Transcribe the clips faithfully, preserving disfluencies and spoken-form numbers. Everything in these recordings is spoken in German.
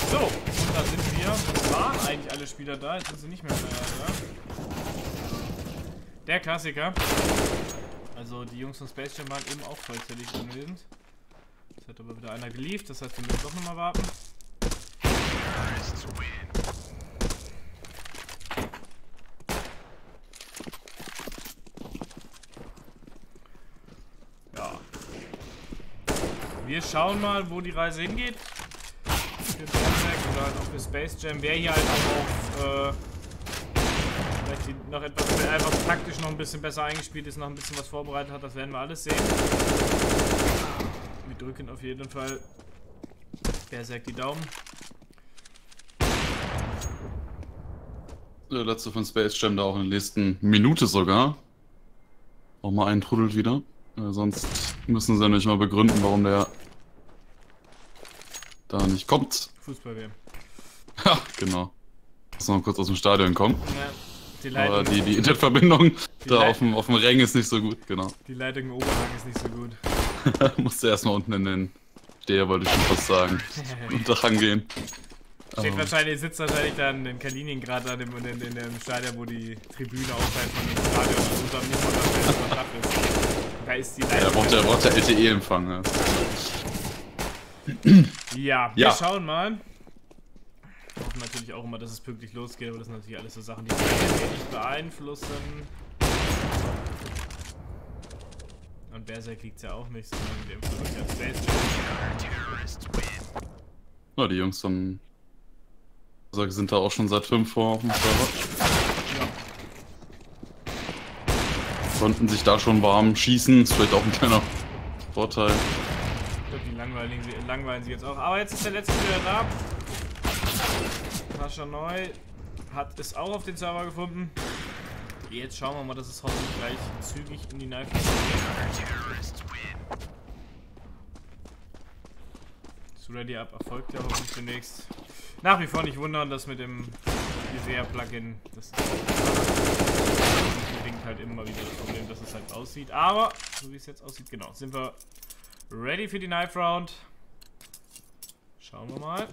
So, und da sind wir. Das waren eigentlich alle Spieler da, jetzt sind sie nicht mehr da. Der Klassiker. Also die Jungs von Space Jam waren eben auch vollzählig anwesend. Jetzt hat aber wieder einer geliefert, das heißt, wir müssen doch nochmal warten. Ja. Wir schauen mal, wo die Reise hingeht. Für Berserk oder halt auch für Space Jam. Wer hier halt auch auf, äh, vielleicht die noch etwas, einfach taktisch noch ein bisschen besser eingespielt ist, noch ein bisschen was vorbereitet hat, das werden wir alles sehen. Wir drücken auf jeden Fall Berserk die Daumen. Der letzte von Space Jam da auch in der nächsten Minute sogar. Auch mal eintrudelt wieder. Äh, sonst müssen sie ja nicht mal begründen, warum der da nicht kommt. Fußball-W M. Ja, genau. Muss noch kurz aus dem Stadion kommen. Ja, die Leitung, aber die, die Internetverbindung die da Leit auf dem, auf dem Rängen ist nicht so gut, genau. Die Leitung im Oberrang ist nicht so gut. Musste erstmal unten in den Steher, wollte ich schon fast sagen. Unterhang gehen. Steht Oh. wahrscheinlich, sitzt wahrscheinlich dann in Kaliningrad an dem, in, in, in dem Stadion, wo die Tribüne außerhalb von dem Stadion ist, unter dem Mutterfeld von Dach ist. Da ist die Leitung. Ja, braucht der, braucht der L T E-Empfang. Ja. Ja, wir Ja. schauen mal. Wir hoffen natürlich auch immer, dass es pünktlich losgeht, aber das sind natürlich alles so Sachen, die wir nicht beeinflussen. Und Berserk liegt ja auch nicht, sondern in dem Fall ja Space Jam. Ja, die Jungs von Berserk sind da auch schon seit fünf vor auf dem Server. Ja. Konnten sich da schon warm schießen, ist vielleicht auch ein kleiner Vorteil. Ich glaube, die langweilen sie, langweilen sie jetzt auch. Aber jetzt ist der letzte wieder da. Pascha Neu hat es auch auf den Server gefunden. Jetzt schauen wir mal, dass es hoffentlich gleich zügig in die Knife geht. Ready Up erfolgt ja hoffentlich demnächst. Nach wie vor nicht wundern, dass mit dem Visea-Plugin das bedingt halt immer wieder das Problem, dass es halt aussieht. Aber, so wie es jetzt aussieht, genau, sind wir ready für die Knife Round. Schauen wir mal,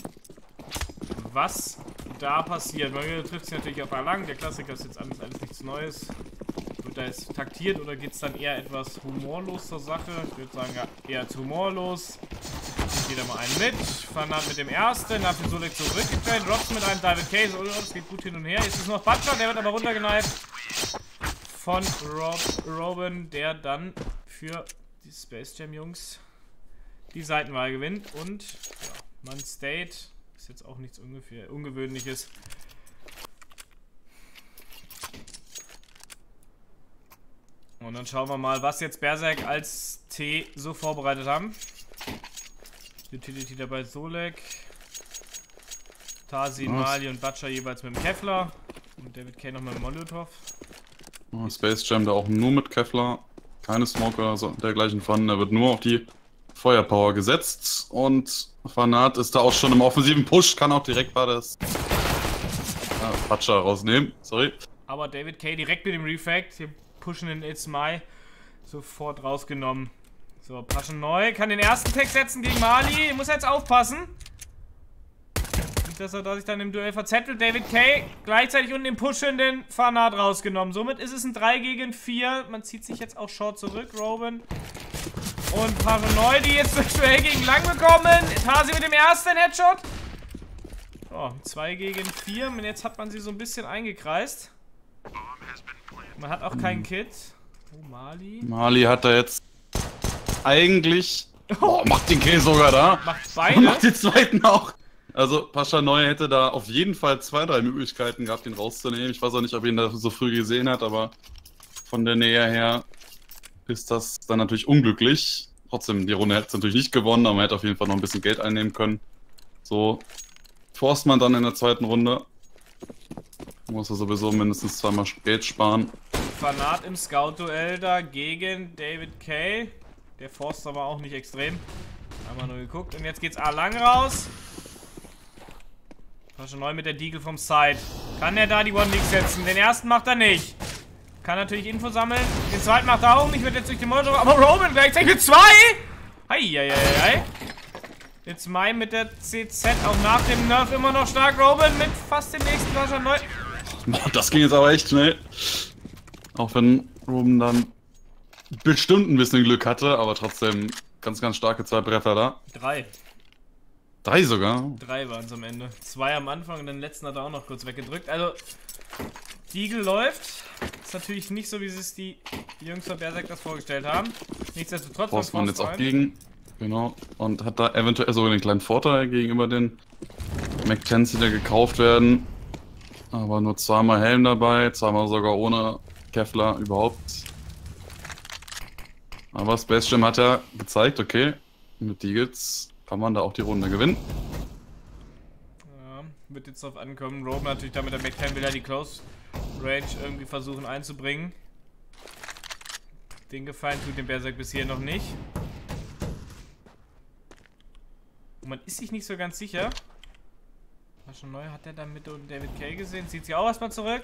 was da passiert. Bei mir trifft es natürlich auf Erlangen. Der Klassiker ist jetzt alles, alles nichts Neues. Wird da jetzt taktiert oder geht es dann eher etwas humorlos zur Sache? Ich würde sagen, ja, eher zu humorlos. Geht da mal einen mit. Fanat mit dem ersten. Nach dem Solek zurückgetraint. Robson mit einem David Case. Oh, das geht gut hin und her. Jetzt ist noch Butcher. Der wird aber runtergeneift. Von Rob, Robin, der dann für die Space Jam Jungs die Seitenwahl gewinnt. Und ja, Man State ist jetzt auch nichts ungefähr Ungewöhnliches. Und dann schauen wir mal, was jetzt Berserk als T so vorbereitet haben. Utility dabei Solek, Tasin, Mali und Butcher jeweils mit dem Kevlar und David K noch mit dem Molotov. Oh, Space Jam da auch nur mit Kevlar, keine Smoker, so dergleichen von. Da wird nur auf die Feuerpower gesetzt und Fanat ist da auch schon im offensiven Push, kann auch direkt bei das ah, Butcher rausnehmen, sorry. Aber David K direkt mit dem Refact, hier pushen den It's My sofort rausgenommen. So, Pascha Neu kann den ersten Tag setzen gegen Mali. Muss jetzt aufpassen. Nicht, dass er da sich dann im Duell verzettelt. David K gleichzeitig unten im pushenden Fanat rausgenommen. Somit ist es ein drei gegen vier. Man zieht sich jetzt auch short zurück, Robin. Und Pascha Neu, die jetzt das Duell gegen Lang bekommen. Tasi mit dem ersten Headshot. So, zwei gegen vier. Und jetzt hat man sie so ein bisschen eingekreist. Man hat auch keinen Kit. Oh, Mali. Mali hat da jetzt eigentlich... Oh, macht den Kill sogar da. Macht beide. Macht den zweiten auch. Also Pascha Neu hätte da auf jeden Fall zwei, drei Möglichkeiten gehabt, ihn rauszunehmen. Ich weiß auch nicht, ob ihn da so früh gesehen hat, aber von der Nähe her ist das dann natürlich unglücklich. Trotzdem, die Runde hätte es natürlich nicht gewonnen, aber man hätte auf jeden Fall noch ein bisschen Geld einnehmen können. So forst man dann in der zweiten Runde. Muss er sowieso mindestens zweimal Geld sparen. Fanat im Scout-Duell da gegen David K. Der Forster war auch nicht extrem. Haben wir nur geguckt. Und jetzt geht's A lang raus. Pascha Neu mit der Deagle vom Side. Kann er da die One-League setzen? Den ersten macht er nicht. Kann natürlich Info sammeln. Den zweiten macht er auch nicht. Wird jetzt durch den Motor. Aber Robin gleichzeitig mit zwei! Heieiei. It's My mit der C Z auch nach dem Nerf immer noch stark. Roman mit fast dem nächsten Pascha neu. Boah, das ging jetzt aber echt schnell. Auch wenn Roman dann bestimmt ein bisschen Glück hatte, aber trotzdem ganz, ganz starke zwei Bretter da. Drei. Drei sogar? Drei waren es am Ende. Zwei am Anfang und den letzten hat er auch noch kurz weggedrückt. Also, Deagle läuft. Ist natürlich nicht so, wie es die Jungs von Berserk das vorgestellt haben. Nichtsdestotrotz braucht man jetzt auch gegen. Genau. Und hat da eventuell sogar einen kleinen Vorteil gegenüber den McTens, die da gekauft werden. Aber nur zweimal Helm dabei, zweimal sogar ohne Kevlar überhaupt. Aber Space Jam hat ja gezeigt, okay, mit Deagles kann man da auch die Runde gewinnen. Ja, wird jetzt drauf ankommen. Roman natürlich da mit der McTen will ja die Close Range irgendwie versuchen einzubringen. Den Gefallen tut dem Berserk bis hier noch nicht. Und man ist sich nicht so ganz sicher. War schon neu, hat er da mit und David Kay gesehen? Zieht sich auch erstmal zurück.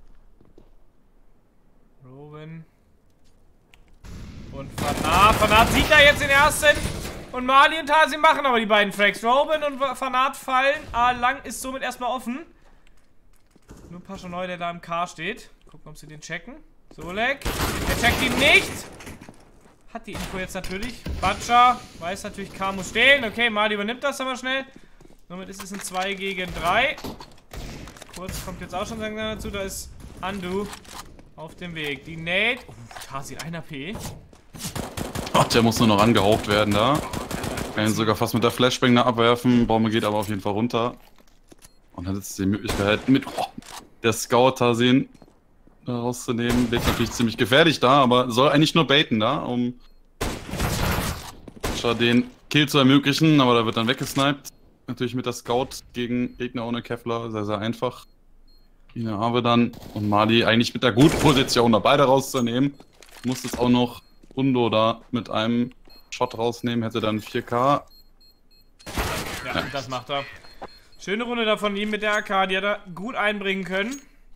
Rowan. Und Fanat. Fanat sieht da jetzt den ersten. Und Mali und Tasi machen aber die beiden Frags. Rowan und Fanat fallen. A lang ist somit erstmal offen. Nur Pascha Neu, der da im K steht. Gucken, ob sie den checken. Solek. Der checkt ihn nicht. Hat die Info jetzt natürlich. Batscha weiß natürlich, K muss stehen. Okay, Mali übernimmt das aber schnell. Somit ist es ein zwei gegen drei. Kurz kommt jetzt auch schon langsam dazu. Da ist Andu auf dem Weg. Die Nate. Oh, Tasi, ein P. Ach, der muss nur noch angehaucht werden da. Kann ihn sogar fast mit der Flashbang abwerfen. Baume geht aber auf jeden Fall runter. Und hat jetzt die Möglichkeit, mit oh, der Scout Tasin rauszunehmen. Liegt natürlich ziemlich gefährlich da, aber soll eigentlich nur baiten da, um den Kill zu ermöglichen. Aber da wird dann weggesniped. Natürlich mit der Scout gegen Gegner ohne Kevlar. Sehr, sehr einfach. Ina Ave dann und Mali eigentlich mit der guten Position, da beide rauszunehmen. Muss jetzt auch noch Undo da mit einem Shot rausnehmen, hätte dann vier K. Ja, ja, das macht er. Schöne Runde da von ihm mit der A K, die hat er gut einbringen können.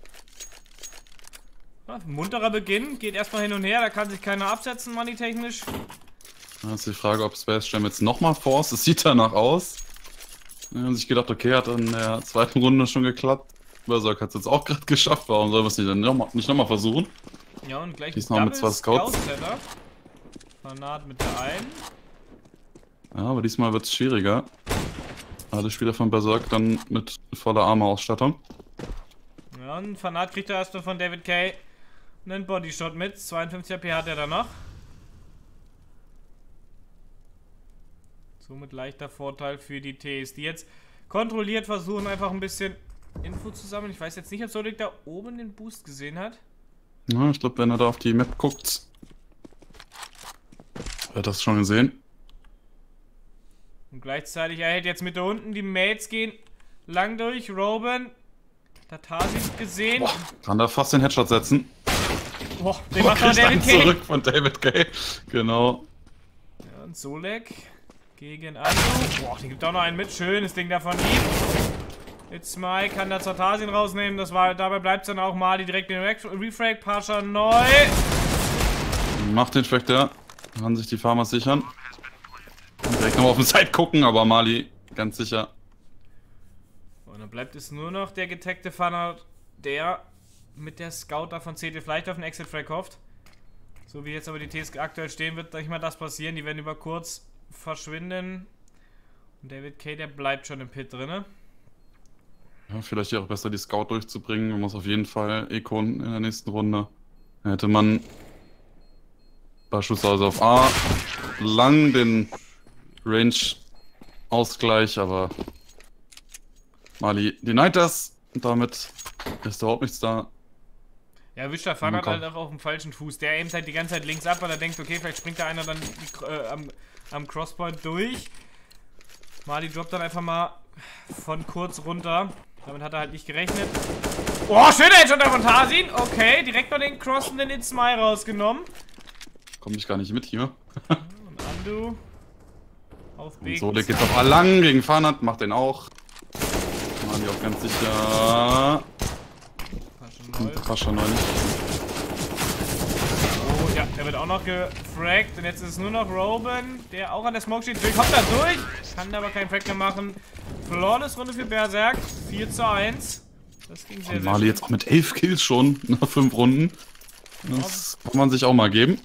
Ja, munterer Beginn, geht erstmal hin und her, da kann sich keiner absetzen, money-technisch. Da ist die Frage, ob Space Jam jetzt nochmal force, es sieht danach aus. Da haben sich gedacht, okay, hat in der zweiten Runde schon geklappt. Berserk hat es jetzt auch gerade geschafft, warum soll man es nicht dann nochmal nicht noch mal versuchen? Ja, und gleich diesmal mit zwei Scouts. Fanat mit der einen. Ja, aber diesmal wird es schwieriger. Alle Spieler von Berserk dann mit voller Armor-Ausstattung. Ja, und Fanat kriegt er erstmal von David Kay einen Bodyshot mit. zweiundfünfzig A P hat er dann noch. Somit leichter Vorteil für die Ts, die jetzt kontrolliert versuchen, einfach ein bisschen Info zu sammeln. Ich weiß jetzt nicht, ob Solek da oben den Boost gesehen hat. Ja, ich glaube, wenn er da auf die Map guckt, hat er das schon gesehen. Und gleichzeitig erhält jetzt mit da unten, die Mates gehen lang durch. Roban, Tatasi gesehen. Boah, kann da fast den Headshot setzen. Boah, den macht er David Kay. Zurück von David Kay, genau. Ja, und Solek gegen Andu. Boah, den gibt auch noch einen mit. Schönes Ding da von ihm. It's My kann da Zartasin rausnehmen. Das war, dabei bleibt es dann auch Mali direkt den Refrag. Pascha Neu. Macht den Spectre. Kann sich die Farmers sichern. Direkt nochmal auf den Side gucken, aber Mali ganz sicher. Und dann bleibt es nur noch der getaggte Fanat, der mit der Scout da von C T vielleicht auf den Exit-Frag hofft. So wie jetzt aber die Ts aktuell stehen, wird nicht mal das passieren. Die werden über kurz verschwinden. Und David Kay, der bleibt schon im Pit drin. Ja, vielleicht auch besser die Scout durchzubringen. Man muss auf jeden Fall Econ in der nächsten Runde. Da hätte man beispielsweise auf A lang den Range-Ausgleich, aber Mali denied das und damit ist überhaupt nichts da. Ja, erwischt der Fanat halt auch auf dem falschen Fuß. Der aimt halt die ganze Zeit links ab, weil er denkt, okay, vielleicht springt da einer dann die, äh, am, am Crosspoint durch. Mali droppt dann einfach mal von kurz runter. Damit hat er halt nicht gerechnet. Oh, schöner Headshot von Tasin. Okay, direkt mal den crossenden It's My rausgenommen. Komm ich gar nicht mit hier. Und Andu. Auf B. So, der geht auf A lang gegen Fanat, macht den auch. Mali auch ganz sicher. Pascha Neu nicht. Oh, Ja, der wird auch noch gefragt. Und jetzt ist es nur noch Roben, der auch an der Smoke steht. Kommt da durch. Kann aber keinen Frag mehr machen. Flawless Runde für Berserk. vier zu eins. Das ging sehr, und sehr Mali schön. jetzt auch mit elf Kills schon nach fünf Runden. Das kann man sich auch mal geben.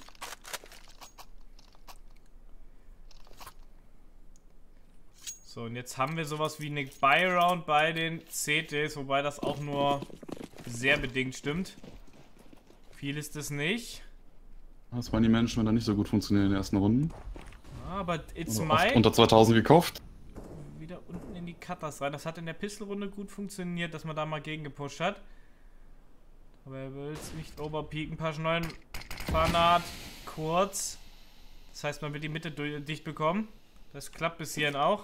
So, und jetzt haben wir sowas wie eine Buy-Round bei den C Ts, wobei das auch nur sehr bedingt stimmt. Viel ist es nicht. Das waren die Menschen, wenn da nicht so gut funktionieren in den ersten Runden. Ah, aber It's Oder My oft unter zweitausend gekauft. wieder unten in die Cutters rein. Das hat in der Pistol-Runde gut funktioniert, dass man da mal gegen gepusht hat. Aber er will es nicht overpeaken. Paar neun Fanat kurz. Das heißt, man will die Mitte dicht bekommen. Das klappt bis hierhin auch.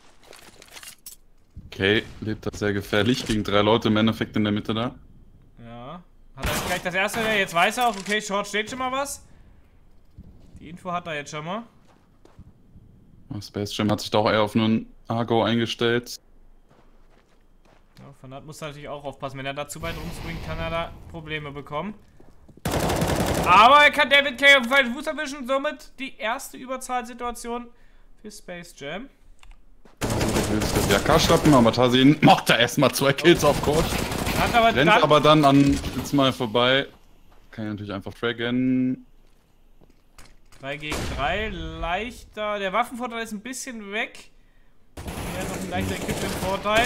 Okay, lebt das sehr gefährlich gegen drei Leute im Endeffekt in der Mitte da. Ja. Hat er gleich das erste, jetzt weiß er auch, okay, Short steht schon mal was. Die Info hat er jetzt schon mal. Space Jam hat sich da auch eher auf einen Argo eingestellt. Ja, Fanat muss natürlich auch aufpassen. Wenn er da zu weit rumspringt, kann er da Probleme bekommen. Aber er kann David K. auf den falschen Fuß erwischen. Somit die erste Überzahlsituation für Space Jam. Will sich das Jaka schnappen, aber Tasin macht da erstmal zwei Kills auf Court. Hat aber Rennt dann, aber dann an jetzt mal vorbei. Kann ich natürlich einfach fraggen. drei gegen drei, leichter. Der Waffenvorteil ist ein bisschen weg. Er hat noch einen leichter Equipment-Vorteil.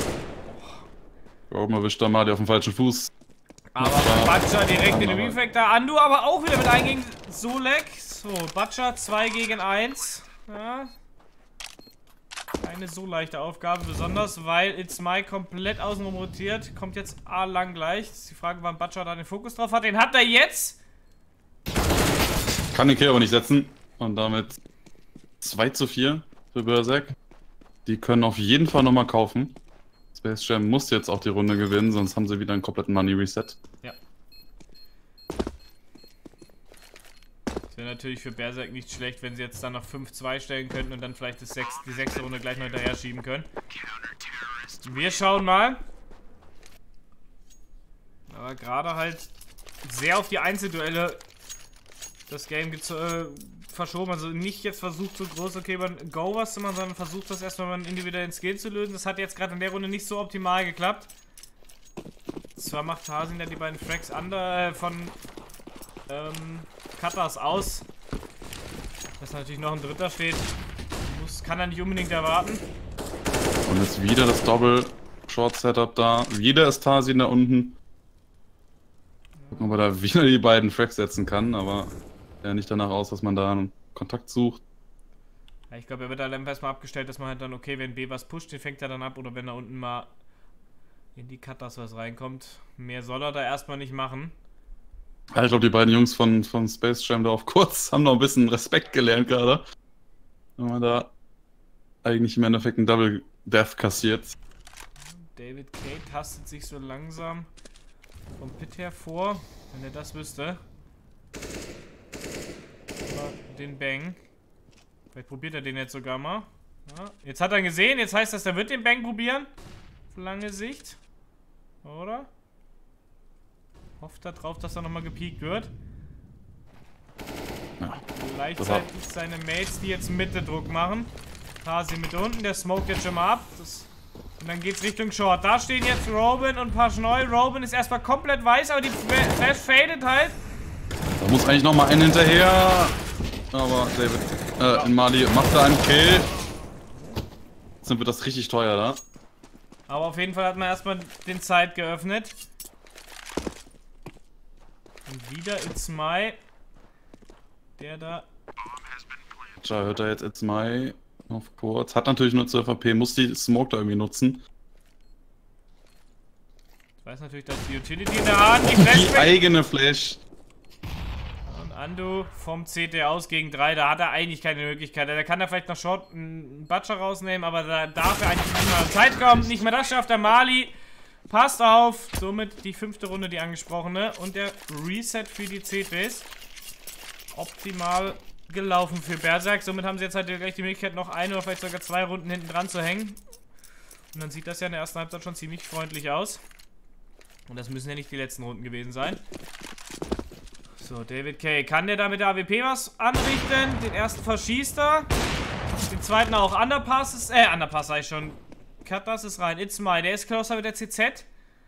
Warum erwischt da Mali auf dem falschen Fuß? Aber Butcher direkt in den Refactor. Andu aber auch wieder mit einem gegen Solek. So, Butcher zwei gegen eins. Ja. Keine so leichte Aufgabe, besonders weil It's My komplett außenrum rotiert. Kommt jetzt A lang gleich. Das ist die Frage, wann Butcher da den Fokus drauf hat. Den hat er jetzt. Kann den Kill aber nicht setzen. Und damit zwei zu vier für Berserk. Die können auf jeden Fall nochmal kaufen. Space Jam muss jetzt auch die Runde gewinnen, sonst haben sie wieder einen kompletten Money Reset. Ja. Das wäre natürlich für Berserk nicht schlecht, wenn sie jetzt dann noch fünf zwei stellen könnten und dann vielleicht das sechs, die sechste Runde gleich noch hinterher schieben können. Wir schauen mal. Aber gerade halt sehr auf die Einzelduelle das Game äh, verschoben. Also nicht jetzt versucht so groß, okay, man Go was zu machen, sondern versucht das erstmal mal individuell in Skill zu lösen. Das hat jetzt gerade in der Runde nicht so optimal geklappt. Zwar macht Tasin ja die beiden Frags under, äh, von ähm, Cutters aus. Dass natürlich noch ein dritter steht, muss, kann er nicht unbedingt erwarten. Und jetzt wieder das Doppel-Short-Setup da. Wieder ist Tasin da unten. Gucken, ob er da wieder die beiden Frags setzen kann, aber ja nicht danach aus, dass man da einen Kontakt sucht. Ja, ich glaube, er wird da erstmal abgestellt, dass man halt dann, okay, wenn B was pusht, den fängt er dann ab, oder wenn da unten mal in die Cutters was reinkommt. Mehr soll er da erstmal nicht machen. Ja, ich glaube, die beiden Jungs von, von Space Jam da auf kurz haben noch ein bisschen Respekt gelernt gerade. Wenn man da eigentlich im Endeffekt einen Double Death kassiert. David K. tastet sich so langsam vom Pit hervor, wenn er das wüsste. Aber den Bang. Vielleicht probiert er den jetzt sogar mal. Ja, jetzt hat er ihn gesehen, jetzt heißt das, er wird den Bang probieren. Auf lange Sicht. Oder? Hofft er drauf, dass er nochmal gepiekt wird. Ja, Gleichzeitig seine Mates, die jetzt Mitte Druck machen. Tasi mit unten, der smoked jetzt schon mal ab. Das, und dann geht's Richtung Short. Da stehen jetzt Robin und Paschneu. Robin ist erstmal komplett weiß, aber die Flash fadet halt. da muss eigentlich nochmal einen hinterher. Aber David, äh, in Mali macht da einen Kill. Jetzt wird das richtig teuer da. Aber auf jeden Fall hat man erstmal den Side geöffnet. Und wieder It's My. Der da. Tja, hört er jetzt It's My auf kurz. Hat natürlich nur zwölf A P, muss die Smoke da irgendwie nutzen. Ich weiß natürlich, dass die Utility in der Hand, die Flash. Die eigene Flash. Und Andu vom C T aus gegen drei, da hat er eigentlich keine Möglichkeit. Da kann er vielleicht noch Short einen Butcher rausnehmen, aber da darf er eigentlich nicht mehr Zeit kommen. Nicht mehr das schafft der Mali. Passt auf. Somit die fünfte Runde, die angesprochene. Und der Reset für die C Ts. Optimal gelaufen für Berserk. Somit haben sie jetzt halt gleich die Möglichkeit, noch eine oder vielleicht sogar zwei Runden hinten dran zu hängen. Und dann sieht das ja in der ersten Halbzeit schon ziemlich freundlich aus. Und das müssen ja nicht die letzten Runden gewesen sein. So, David K. Kann der da mit der A W P was anrichten? Den ersten verschießt er. Den zweiten auch. Underpass ist, äh, Underpass sag ich schon. Cutlass ist rein. It's my. Der ist closer mit der C Z.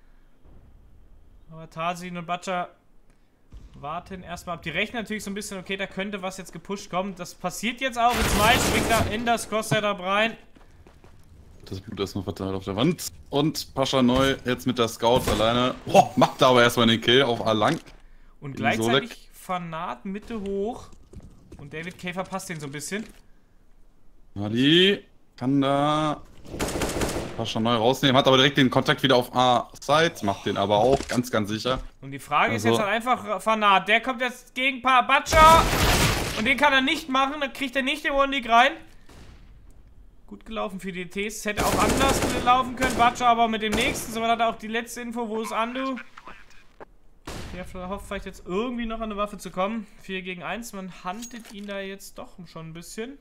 Aber Tarzin und Butcher warten erstmal ab. Die rechnen natürlich so ein bisschen, okay, da könnte was jetzt gepusht kommen. Das passiert jetzt auch. It's my springt da in das Cross-Setup rein. Das Blut ist noch verteilt auf der Wand. Und Pascha Neu jetzt mit der Scout alleine. Oh, macht da aber erstmal den Kill auf A-Lang. Und gleichzeitig Fanat Mitte hoch. Und David K. verpasst den so ein bisschen. Ali kann da Pascha Neu rausnehmen. Hat aber direkt den Kontakt wieder auf A-Side. Macht den aber auch ganz, ganz sicher. Und die Frage also, ist jetzt halt einfach Fanat. Der kommt jetzt gegen Butcher. Und den kann er nicht machen. Dann kriegt er nicht den One-League rein. Gut gelaufen für die E Ts. Hätte auch anders laufen können. Butcher aber mit dem nächsten. So hat er auch die letzte Info. Wo ist Andu? Der hofft vielleicht jetzt irgendwie noch an eine Waffe zu kommen. vier gegen eins. Man huntet ihn da jetzt doch schon ein bisschen.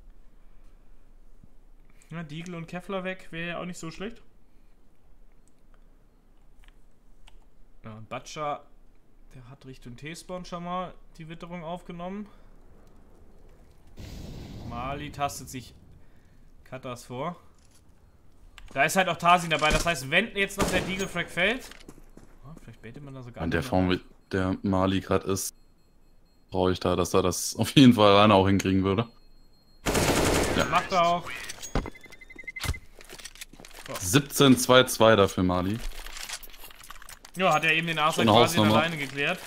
Ja, Deagle und Kevlar weg. Wäre ja auch nicht so schlecht. Ja, und Butcher, der hat Richtung T-Spawn schon mal die Witterung aufgenommen. Mali tastet sich Katas vor. Da ist halt auch Tarzin dabei. Das heißt, wenn jetzt noch der Deagle-Frag fällt... Oh, vielleicht baitet man da sogar... An der Form, wie der Mali gerade ist, brauche ich da, dass er das auf jeden Fall alleine auch hinkriegen würde. Ja. Macht er auch. So. siebzehn zwei zwei dafür Mali. Ja, hat er eben den Arschloch quasi alleine geklärt.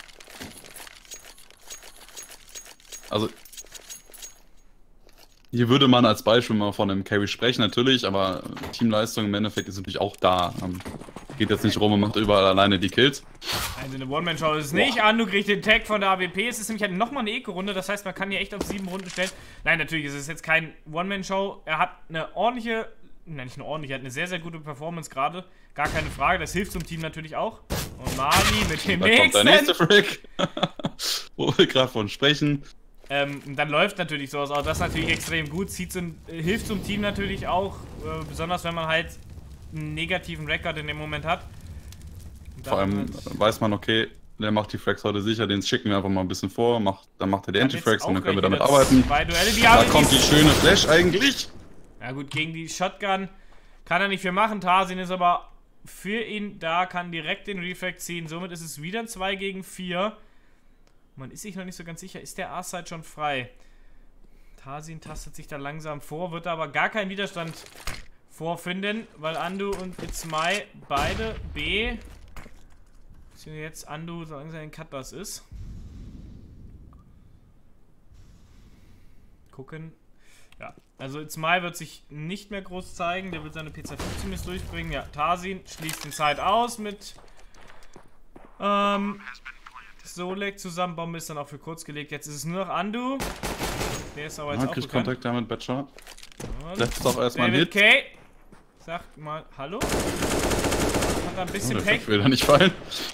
Also... Hier würde man als Beispiel mal von einem Carry sprechen, natürlich, aber Teamleistung im Endeffekt ist natürlich auch da. Man geht jetzt nicht rum und macht überall alleine die Kills. Also eine One-Man-Show ist es nicht. Andu kriegt den Tag von der A W P. Es ist nämlich halt nochmal eine Eco-Runde, das heißt, man kann hier echt auf sieben Runden stellen. Nein, natürlich ist es jetzt kein One-Man-Show. Er hat eine ordentliche, nein, nicht eine ordentliche, er hat eine sehr, sehr gute Performance gerade. Gar keine Frage, das hilft zum Team natürlich auch. Und Mali mit dem da nächsten. Kommt der nächste Frick. Wo wir gerade von sprechen. Ähm, dann läuft natürlich sowas auch. Das ist natürlich extrem gut. Zieht zum, äh, hilft zum Team natürlich auch. Äh, besonders wenn man halt einen negativen Rekord in dem Moment hat. Vor allem halt weiß man, okay, der macht die Frags heute sicher, den schicken wir einfach mal ein bisschen vor. Macht, dann macht er die Anti-Frags und dann können wir damit arbeiten. Duelle, die da kommt die schöne Flash eigentlich. Ja gut, gegen die Shotgun kann er nicht viel machen. Tarzin ist aber für ihn da, kann direkt den Refract ziehen. Somit ist es wieder ein zwei gegen vier. Man ist sich noch nicht so ganz sicher, ist der A-Side schon frei? Tarzin tastet sich da langsam vor, wird aber gar keinen Widerstand vorfinden, weil Andu und It's My beide B, sind jetzt Andu so langsam ein Cutlass ist. Gucken. Ja, also It's My wird sich nicht mehr groß zeigen, der wird seine P Z fünfzehn bis durchbringen. Ja, Tarzin schließt den Side aus mit ähm... Solek zusammen, Bombe ist dann auch für kurz gelegt. Jetzt ist es nur noch Andu. Der ist aber jetzt ja, auch kriegt bekannt. Kontakt damit, Butcher. Lässt doch erstmal David Hit. K. Sagt mal Hallo. Hat da ein bisschen oh, Pech. Will da nicht fallen.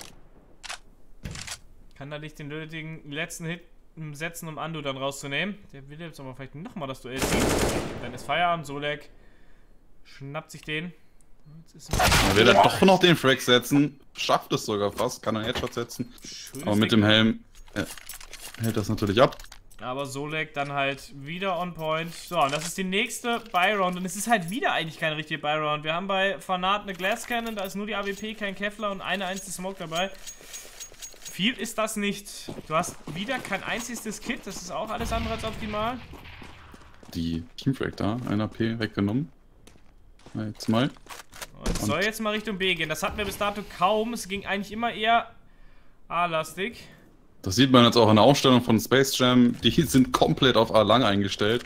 Kann da nicht den nötigen letzten Hit setzen, um Andu dann rauszunehmen. Der will jetzt aber vielleicht nochmal das Duell ziehen. Dann ist Feierabend. Solek schnappt sich den. Er will dann doch noch den Frag setzen. Schafft es sogar fast. Kann einen Headshot setzen. Schönes aber mit dem Helm äh, hält das natürlich ab. Aber Solek dann halt wieder on point. So, und das ist die nächste Buy-Round. Und es ist halt wieder eigentlich keine richtige Buy-Round. Wir haben bei Fanat eine Glass Cannon. Da ist nur die A W P, kein Kevlar und eine einzige Smoke dabei. Viel ist das nicht. Du hast wieder kein einziges Kit. Das ist auch alles andere als optimal. Die Teamfrag da. Ein A P weggenommen. Jetzt mal. Und es soll jetzt mal Richtung B gehen. Das hatten wir bis dato kaum. Es ging eigentlich immer eher A-lastig. Das sieht man jetzt auch in der Aufstellung von Space Jam. Die sind komplett auf A-lang eingestellt.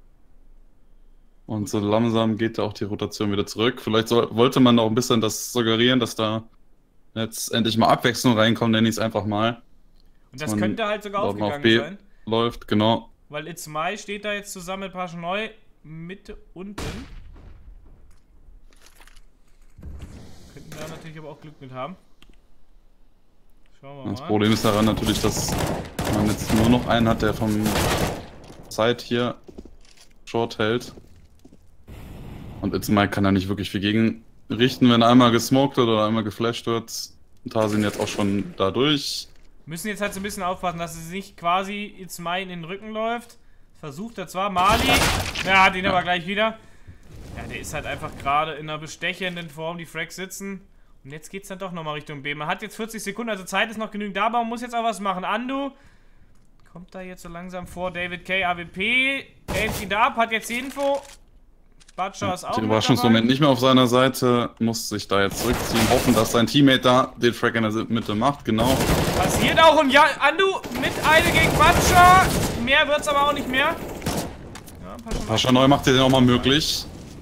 Und so langsam geht da auch die Rotation wieder zurück. Vielleicht soll, wollte man auch ein bisschen das suggerieren, dass da jetzt endlich mal Abwechslung reinkommt, nenne ich es einfach mal. Und das könnte halt sogar aufgegangen auf B sein. Läuft, genau. Weil It's My steht da jetzt zusammen mit Pascha Neu. Mitte, unten. Könnten da natürlich aber auch Glück mit haben. Schauen wir mal. Das Problem ist daran natürlich, dass man jetzt nur noch einen hat, der vom Side hier Short hält. Und It's My kann da nicht wirklich viel gegen richten, wenn einmal gesmoked wird oder einmal geflasht wird. Tarzin jetzt auch schon da durch. Müssen jetzt halt so ein bisschen aufpassen, dass es nicht quasi It's My in den Rücken läuft. Versucht er zwar. Mali. Ja, hat ihn ja. aber gleich wieder. Ja, der ist halt einfach gerade in einer bestechenden Form. Die Frags sitzen. Und jetzt geht's dann doch nochmal Richtung B. Man hat jetzt vierzig Sekunden, also Zeit ist noch genügend da, aber man muss jetzt auch was machen. Andu kommt da jetzt so langsam vor. David K. A W P. Aimt ihn da ab, hat jetzt die Info. Butcher ist auch den Überraschungsmoment nicht mehr auf seiner Seite. Muss sich da jetzt zurückziehen. Hoffen, dass sein Teammate da den Frag in der Mitte macht. Genau. Passiert auch. Und ja, Andu mit Eile gegen Butcher. Mehr wird's aber auch nicht mehr. Ja, Pascha Neu macht den auch mal möglich.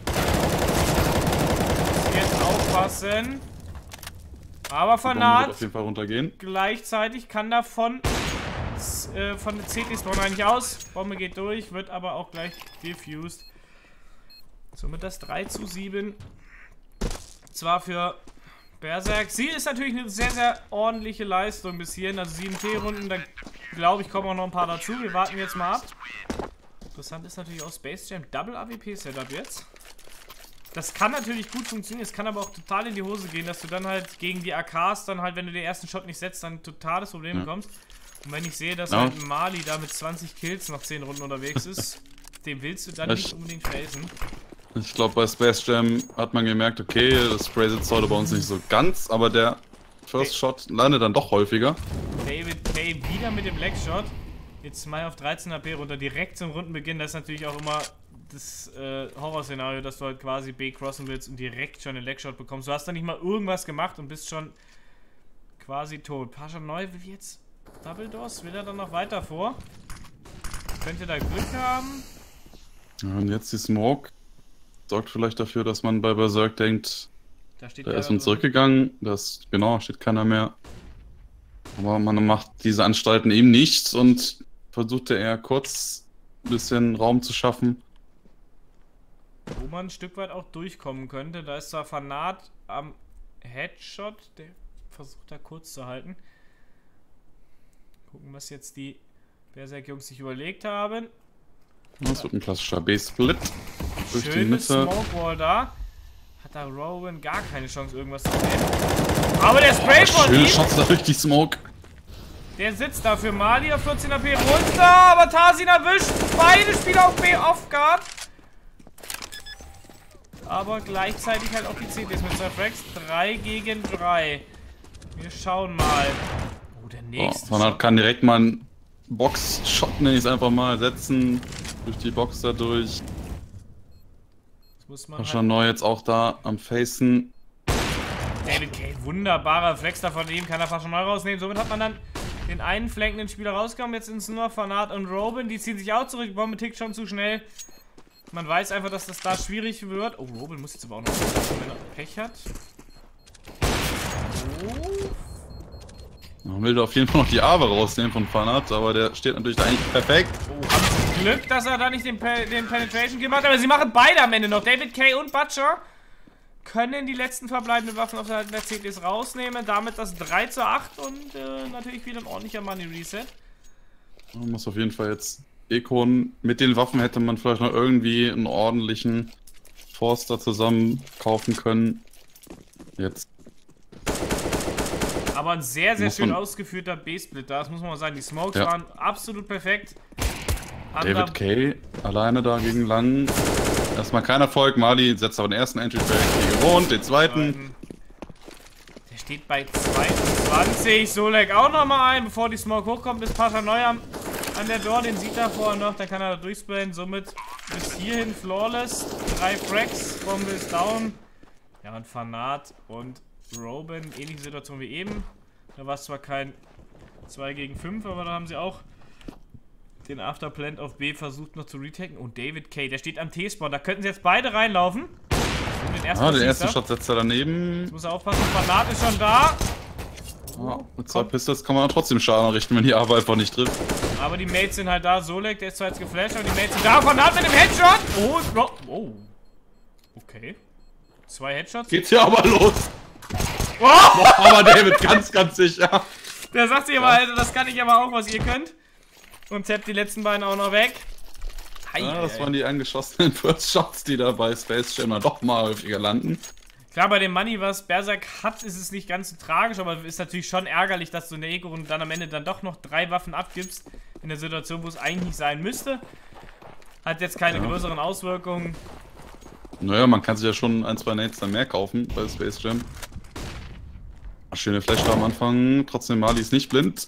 Jetzt aufpassen. Aber Fanat auf jeden Fall runtergehen. Gleichzeitig kann davon äh, von der C T-Spawn eigentlich aus. Bombe geht durch, wird aber auch gleich defused. Somit das drei zu sieben. Zwar für Berserk. Sie ist natürlich eine sehr, sehr ordentliche Leistung bis hierhin. Also sieben T-Runden, da glaube ich, kommen auch noch ein paar dazu. Wir warten jetzt mal ab. Interessant ist natürlich auch Space Jam Double A W P-Setup jetzt. Das kann natürlich gut funktionieren, es kann aber auch total in die Hose gehen, dass du dann halt gegen die A Ks dann halt, wenn du den ersten Shot nicht setzt, dann ein totales Problem ja. bekommst. Und wenn ich sehe, dass ja. halt Mali da mit zwanzig Kills nach zehn Runden unterwegs ist, dem willst du dann ich, nicht unbedingt facen. Ich glaube, bei Space Jam hat man gemerkt, okay, das Spray sitzt heute bei uns nicht so ganz, aber der First hey. Shot landet dann doch häufiger. David K. wieder mit dem Legshot. Jetzt mal auf dreizehn H P runter, direkt zum Rundenbeginn. Das ist natürlich auch immer das äh, Horrorszenario, dass du halt quasi B crossen willst und direkt schon einen Legshot bekommst. Du hast dann nicht mal irgendwas gemacht und bist schon quasi tot. Pascha Neu will jetzt Double Doors, will er dann noch weiter vor? Könnte da Glück haben. Ja, und jetzt die Smoke. Sorgt vielleicht dafür, dass man bei Berserk denkt, da, steht da ist man zurückgegangen. Das, genau, steht keiner mehr. Aber man macht diese Anstalten eben nicht und versuchte eher kurz ein bisschen Raum zu schaffen. Wo man ein Stück weit auch durchkommen könnte. Da ist zwar Fanat am Headshot, der versucht da kurz zu halten. Gucken, was jetzt die Berserk-Jungs sich überlegt haben. Das wird ein klassischer B-Split. Schöne Smokewall da. Hat da Rowan gar keine Chance, irgendwas zu sehen. Aber der Spray oh, von schöne ihm. Shots da durch die Smoke. Der sitzt da für Mali auf vierzehn H P runter, aber Tarzin erwischt. Beide Spieler auf B off-guard. Aber gleichzeitig halt auch die C Ts mit zwei Frags. drei gegen drei. Wir schauen mal. Oh, der nächste. Oh, man kann direkt mal einen Box-Shot, nenne ich es einfach mal, setzen. Durch die Box da durch. Muss man Pascha halt Neu jetzt auch da am Facen. David K. Wunderbarer Flex da von ihm. Kann er Pascha Neu rausnehmen. Somit hat man dann den einen flankenden Spieler rausgekommen. Jetzt sind es nur noch Fanat und Robin. Die ziehen sich auch zurück. Die Bombe tickt schon zu schnell. Man weiß einfach, dass das da schwierig wird. Oh, Robin muss jetzt aber auch noch, wenn er Pech hat. Oh. Man will da auf jeden Fall noch die Awe rausnehmen von Fanat, aber der steht natürlich da eigentlich perfekt. Oh, haben sie Glück, dass er da nicht den, Pe den Penetration gemacht hat, aber sie machen beide am Ende noch. David K. und Butcher können die letzten verbleibenden Waffen auf der C Ts rausnehmen. Damit das drei zu acht und äh, natürlich wieder ein ordentlicher Money Reset. Man muss auf jeden Fall jetzt Ekon. Mit den Waffen hätte man vielleicht noch irgendwie einen ordentlichen Forster zusammen kaufen können. Jetzt. Aber ein sehr, sehr schön ausgeführter B-Split da, das muss man mal sagen. Die Smokes ja. waren absolut perfekt. David K. alleine da gegen Lang. Erstmal kein Erfolg. Mali setzt aber den ersten Entry-Track wie gewohnt, den zweiten. Der steht bei zweiundzwanzig. Solek auch nochmal ein, bevor die Smoke hochkommt. Ist Pascha Neu an der Door, den sieht er vorher noch. Dann kann er da durchsprayen. Somit bis hierhin flawless. Drei Fracks, Bombe ist down. Ja, und Fanat und Robin, ähnliche Situation wie eben. Da war es zwar kein zwei gegen fünf, aber da haben sie auch den Afterplant auf B versucht noch zu retaken. Und David K., der steht am T-Spawn. Da könnten sie jetzt beide reinlaufen. Und den ersten, ah, den ersten Shot setzt er daneben. Jetzt muss er aufpassen, Fanat ist schon da. Ja, mit zwei Pistols kann man trotzdem Schaden richten, wenn die Arbeit einfach nicht trifft. Aber die Mates sind halt da. Solek, der ist zwar jetzt geflasht, aber die Mates sind da. Fanat mit dem Headshot. Oh, oh. Okay. Zwei Headshots. Geht's ja aber los. Oh! Aber David ganz, ganz sicher. Der sagt sich aber, ja. Also, das kann ich aber auch, was ihr könnt. Und tappt die letzten beiden auch noch weg. Hi, ja, das waren die angeschossenen First Shots, die da bei Space Jam doch mal häufiger landen. Klar, bei dem Money, was Berserk hat, ist es nicht ganz so tragisch, aber ist natürlich schon ärgerlich, dass du in der Ego-Runde dann am Ende dann doch noch drei Waffen abgibst, in der Situation, wo es eigentlich nicht sein müsste. Hat jetzt keine ja. größeren Auswirkungen. Naja, man kann sich ja schon ein, zwei Nades dann mehr kaufen bei Space Jam. Schöne Flash da am Anfang, trotzdem Mali ist nicht blind.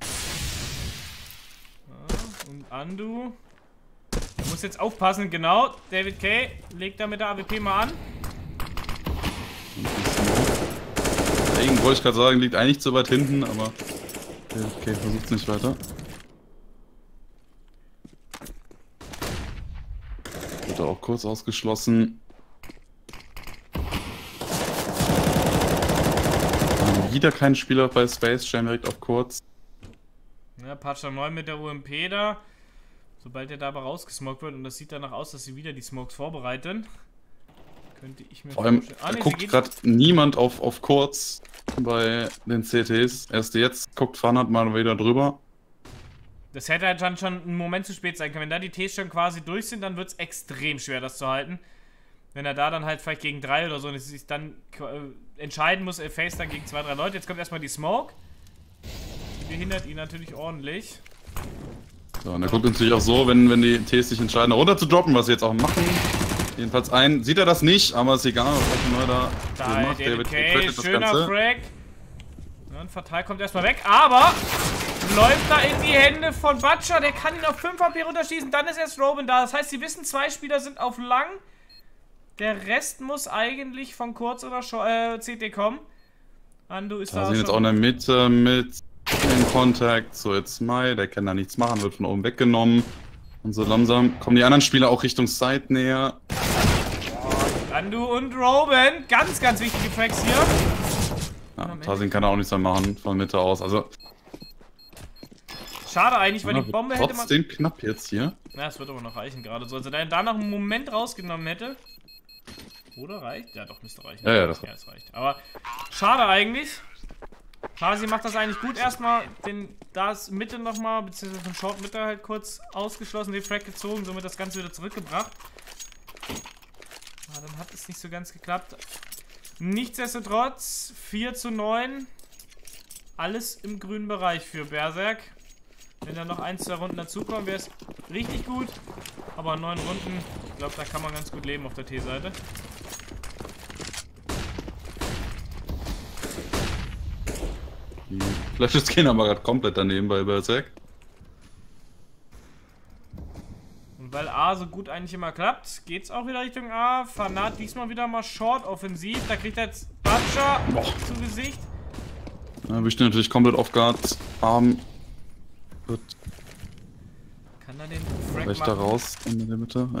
Ja, und Andu. Du musst jetzt aufpassen, genau. David K. legt da mit der A W P mal an. Irgendwo wollte ich gerade sagen, liegt eigentlich zu weit hinten, aber David K. versucht es nicht weiter. Wird auch kurz ausgeschlossen. Wieder kein Spieler bei Space Jam direkt auf kurz. Ja, Pacha neun mit der U M P da. Sobald der da aber rausgesmoked wird, und das sieht danach aus, dass sie wieder die Smokes vorbereiten. Könnte ich mir Vor allem ah, nee, guckt gerade niemand auf, auf kurz bei den C Ts. Erst jetzt guckt Fanat mal wieder drüber. Das hätte halt dann schon einen Moment zu spät sein können. Wenn da die Ts schon quasi durch sind, dann wird es extrem schwer, das zu halten. Wenn er da dann halt vielleicht gegen drei oder so sich dann äh, entscheiden muss, er face dann gegen zwei, drei Leute. Jetzt kommt erstmal die Smoke. Die behindert ihn natürlich ordentlich. So, und er guckt natürlich auch so, wenn, wenn die Ts sich entscheiden, runter zu droppen, was sie jetzt auch machen. Jedenfalls ein, sieht er das nicht, aber ist egal, was er da, da macht. David K, schöner Frag. Ja, ein Fatal kommt erstmal weg, aber läuft da in die Hände von Butcher. Der kann ihn auf fünf H P runterschießen, dann ist erst Robin da. Das heißt, sie wissen, zwei Spieler sind auf lang. Der Rest muss eigentlich von Kurz oder äh, C T kommen. Andu ist da, da sind sind jetzt auch in der Mitte mit in Kontakt. So, jetzt Mai, der kann da nichts machen, wird von oben weggenommen. Und so langsam kommen die anderen Spieler auch Richtung Side näher. Oh, Andu und Robin, ganz, ganz wichtige Fracks hier. Ja, Tarzan kann er auch nichts mehr machen, von Mitte aus. Also schade eigentlich, weil ja, die Bombe hätte man... Trotzdem knapp jetzt hier. Ja, es wird aber noch reichen gerade so. Also, wenn er da noch einen Moment rausgenommen hätte... Oder reicht? Ja, doch, müsste reichen. Ja, ja, das, ja, das reicht. Aber schade eigentlich. Tarsi macht das eigentlich gut. Erstmal den das Mitte nochmal, beziehungsweise von Short Mitte halt kurz ausgeschlossen, den Frag gezogen, somit das Ganze wieder zurückgebracht. Aber dann hat es nicht so ganz geklappt. Nichtsdestotrotz, vier zu neun. Alles im grünen Bereich für Berserk. Wenn da noch ein, zwei Runden dazukommen, wäre es richtig gut. Aber neun Runden, ich glaube, da kann man ganz gut leben auf der T-Seite. Die Flashes gehen aber gerade komplett daneben bei Berserk. Und weil A so gut eigentlich immer klappt, geht es auch wieder Richtung A. Fanat diesmal wieder mal short offensiv. Da kriegt er jetzt Butcher zu Gesicht. Ja, wir stehen natürlich komplett off guard. Arm wird. Kann er den Frag machen? Da raus in der Mitte, ja.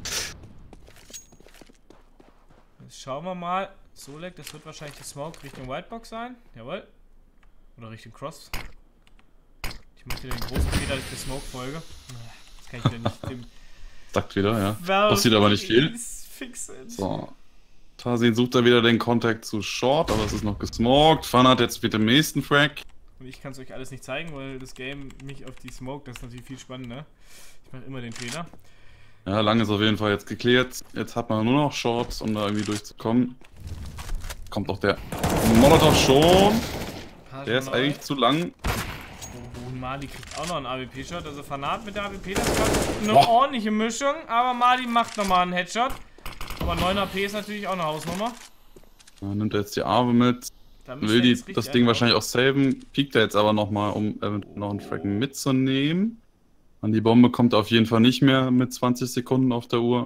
Jetzt schauen wir mal. Solek, das wird wahrscheinlich die Smoke Richtung Whitebox sein. Jawohl. Oder Richtung Cross. Ich mache wieder den großen Fehler, dass ich der Smoke folge. Das kann ich wieder nicht dem. Sagt wieder, ja. Passiert aber nicht viel. So. Tarzan sucht da wieder den Kontakt zu Short, aber es ist noch gesmoked. Fan hat jetzt mit dem nächsten Frag. Und ich kann es euch alles nicht zeigen, weil das Game mich auf die Smoke, das ist natürlich viel spannender. Ich mache immer den Fehler. Ja, lang ist auf jeden Fall jetzt geklärt. Jetzt hat man nur noch Shorts, um da irgendwie durchzukommen. Kommt auch der Molotov schon. Der ist eigentlich zu lang. Oh, Mali kriegt auch noch einen A W P-Shot. Also Fanat mit der A W P, das ist eine oh. ordentliche Mischung. Aber Mali macht nochmal einen Headshot. Aber neun A P ist natürlich auch eine Hausnummer. Dann nimmt er jetzt die Arme mit. Will die, das Ding wahrscheinlich auch saven. Piekt er jetzt aber nochmal, um äh, noch einen Fracken mitzunehmen. An die Bombe kommt er auf jeden Fall nicht mehr mit zwanzig Sekunden auf der Uhr.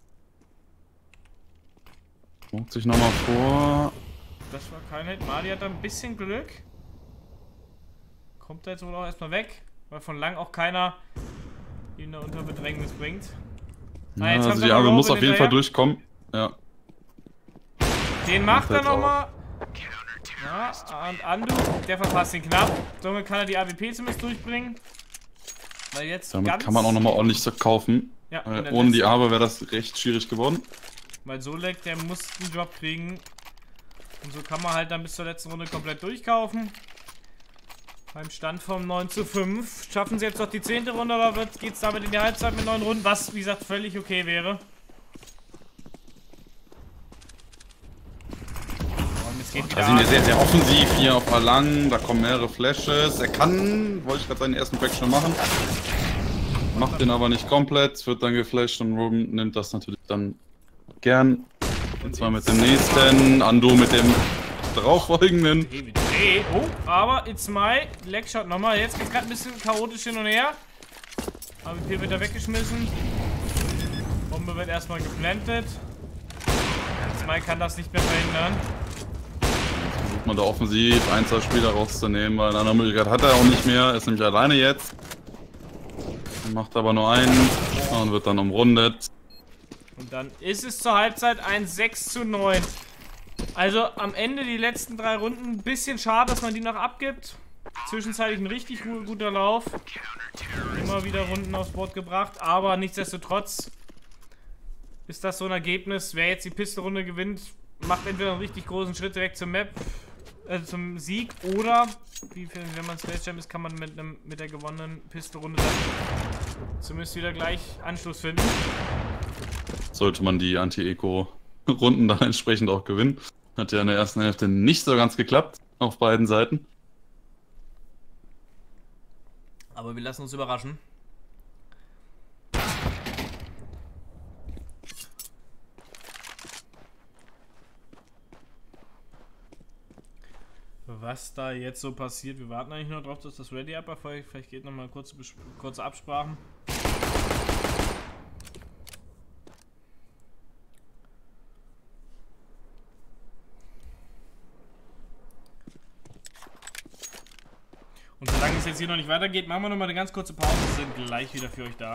Macht sich nochmal vor. Das war kein Hit. Mali hat da ein bisschen Glück. Kommt er jetzt wohl auch erstmal weg, weil von lang auch keiner ihn da unter Bedrängnis bringt. Ja, ah, also die Arme muss auf jeden Fall durchkommen. Ja. Den macht er nochmal. Ja, und Andu, der verpasst ihn knapp. Somit kann er die A W P zumindest durchbringen. Weil jetzt Damit ganz kann man auch nochmal ordentlich kaufen. Ja, äh, ohne die Arme wäre das recht schwierig geworden. Weil Solek, der muss einen Job kriegen. Und so kann man halt dann bis zur letzten Runde komplett durchkaufen. Beim Stand vom neun zu fünf. Schaffen sie jetzt noch die zehnte Runde oder geht es damit in die Halbzeit mit neun Runden? Was, wie gesagt, völlig okay wäre. Es geht wieder Kasimir sehr, sehr offensiv hier auf Alang. Da kommen mehrere Flashes. Er kann, wollte ich gerade seinen ersten Crack schon machen. Macht den aber nicht komplett. Wird dann geflasht und Ruben nimmt das natürlich dann gern. Und zwar mit dem nächsten. Ando mit dem darauffolgenden. Oh, aber It's My. Leckshot nochmal. Jetzt geht gerade ein bisschen chaotisch hin und her. A W P wird da weggeschmissen. Bombe wird erstmal geplantet. It's My kann das nicht mehr verhindern. Versucht man da offensiv ein, zwei Spieler rauszunehmen, weil eine andere Möglichkeit hat er auch nicht mehr. Er ist nämlich alleine jetzt. Macht aber nur einen und wird dann umrundet. Und dann ist es zur Halbzeit ein sechs zu neun. Also am Ende die letzten drei Runden. Ein bisschen schade, dass man die noch abgibt. Zwischenzeitlich ein richtig guter Lauf. Immer wieder Runden aufs Board gebracht. Aber nichtsdestotrotz ist das so ein Ergebnis. Wer jetzt die Pistolrunde gewinnt, macht entweder einen richtig großen Schritt direkt zum Map, äh, zum Sieg. Oder, wie wenn man Space Jam ist, kann man mit, einem, mit der gewonnenen Pistolrunde dann zumindest wieder gleich Anschluss finden. Sollte man die Anti-Eco-Runden dann entsprechend auch gewinnen. Hat ja in der ersten Hälfte nicht so ganz geklappt, auf beiden Seiten. Aber wir lassen uns überraschen. Was da jetzt so passiert, wir warten eigentlich nur darauf, dass das Ready-Up erfolgt. Vielleicht geht nochmal kurze, kurze Absprachen. Und solange es jetzt hier noch nicht weitergeht, machen wir nochmal eine ganz kurze Pause. Wir sind gleich wieder für euch da.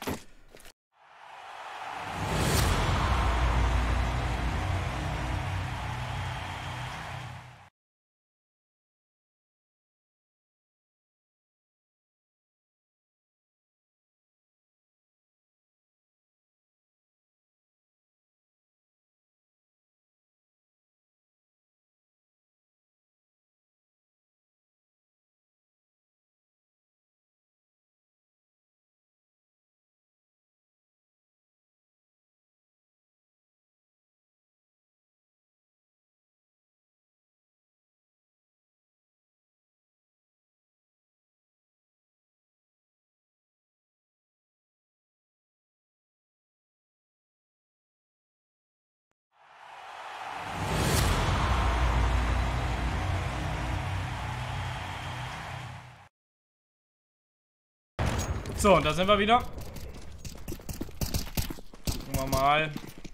So, und da sind wir wieder. Gucken wir mal.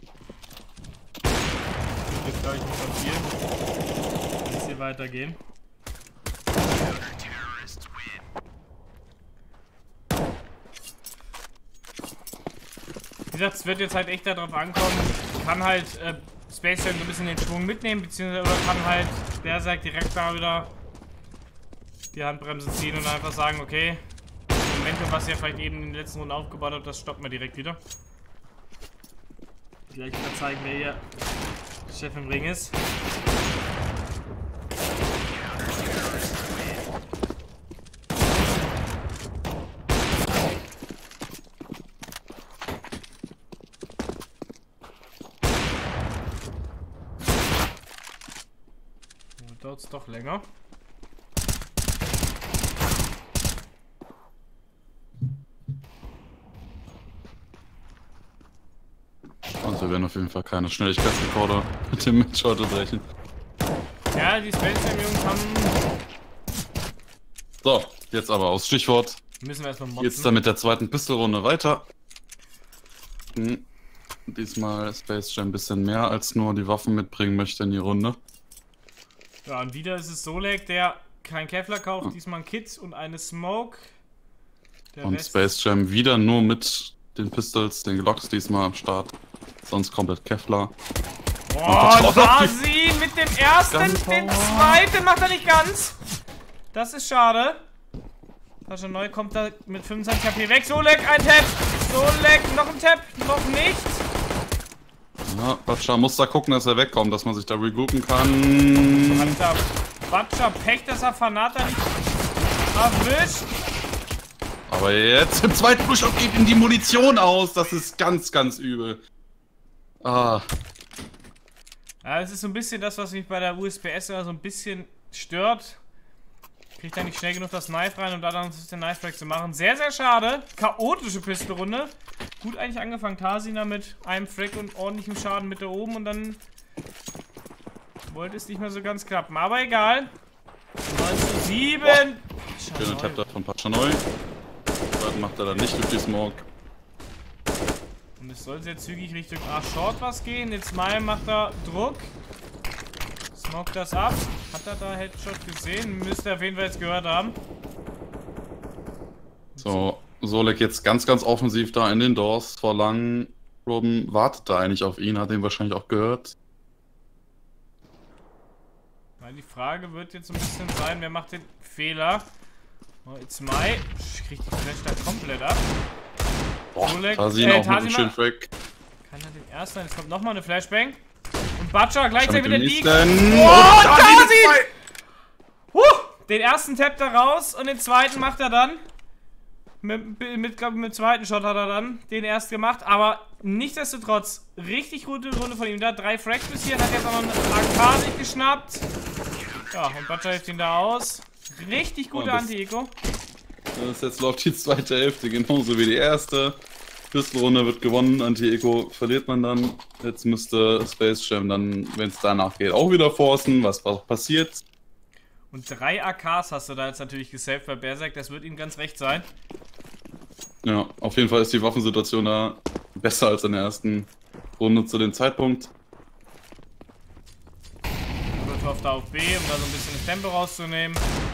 Jetzt glaube ich nicht so viel. Wenn es hier weitergehen. Wie gesagt, es wird jetzt halt echt darauf ankommen. Kann halt äh, Space Jam so ein bisschen den Schwung mitnehmen, beziehungsweise oder kann halt der sagt direkt da wieder die Handbremse ziehen und einfach sagen, okay. Momentum, was ihr vielleicht eben in den letzten Runden aufgebaut habt, das stoppen wir direkt wieder. Gleich wieder zeigen, wer hier Chef im Ring ist. Dauert es doch länger. Also wir werden auf jeden Fall keine Schnelligkeitsrekorde mit dem Match heute brechen. Ja, die Space Jam Jungs haben... So, jetzt aber aufs Stichwort. Müssen wir erstmal motzen. Jetzt dann mit der zweiten Pistolrunde weiter. Hm. Diesmal Space Jam ein bisschen mehr als nur die Waffen mitbringen möchte in die Runde. Ja, und wieder ist es Solek, der kein Kevlar kauft, hm. diesmal ein Kit und eine Smoke. Der und Rest... Space Jam wieder nur mit den Pistols, den Glocks diesmal am Start. Sonst komplett Kevlar. Oh, Sasi mit dem ersten, den zweiten macht er nicht ganz. Das ist schade. Pascha Neu kommt da mit fünfundzwanzig H P weg. Solek, ein Tap. Solek, noch ein Tap. Noch nicht. Ja, Pascha muss da gucken, dass er wegkommt, dass man sich da regroupen kann. Hat da Pascha Pech, dass er Fanata nicht erwischt. Aber jetzt im zweiten Push-Up geht ihm die Munition aus. Das ist ganz, ganz übel. Ah. Ja, das ist so ein bisschen das, was mich bei der U S P S immer so ein bisschen stört. Kriegt da nicht schnell genug das Knife rein, um da dann den Knife Break zu machen. Sehr, sehr schade. Chaotische Pistolrunde. Gut eigentlich angefangen. Tarsina mit einem Frack und ordentlichem Schaden mit da oben und dann wollte es nicht mehr so ganz klappen. Aber egal. neun zu sieben. Schöner Tap da von Pachanoi. Dann macht er dann nicht durch die Smoke. Und es soll sehr zügig Richtung A-Short was gehen. Jetzt mal macht er Druck. Smoke das ab. Hat er da Headshot gesehen? Müsste er auf jeden Fall jetzt gehört haben. So, Solek jetzt ganz, ganz offensiv da in den Doors vor lang. Robin wartet da eigentlich auf ihn, hat ihn wahrscheinlich auch gehört. Weil die Frage wird jetzt ein bisschen sein, wer macht den Fehler? Oh, it's my. Kriegt die Flash da komplett ab. Boah, Solek, Tarzin äh, auch mit einem schönen Frack. Kann er den ersten? Jetzt kommt nochmal eine Flashbang. Und Butcher gleichzeitig mit der League. Oh, Oh, Tarzin! Huh, den ersten tappt er raus und den zweiten macht er dann. Mit, mit, glaub, mit dem zweiten Shot hat er dann den erst gemacht. Aber nichtsdestotrotz, richtig gute Runde von ihm. Da drei Frags bis hier. Hat jetzt auch noch einen A K sich geschnappt. Ja, und Butcher hilft ihn da aus. Richtig gute Oh, das- Anti-Eco. Das jetzt läuft die zweite Hälfte genauso wie die erste. Pistolrunde wird gewonnen, Anti-Eco verliert man dann. Jetzt müsste Space Jam dann, wenn es danach geht, auch wieder forcen, was auch passiert. Und drei A Ks hast du da jetzt natürlich gesaved bei Berserk. Das wird ihm ganz recht sein. Ja, auf jeden Fall ist die Waffensituation da besser als in der ersten Runde zu dem Zeitpunkt. Molotov da auf B, um da so ein bisschen das Tempo rauszunehmen.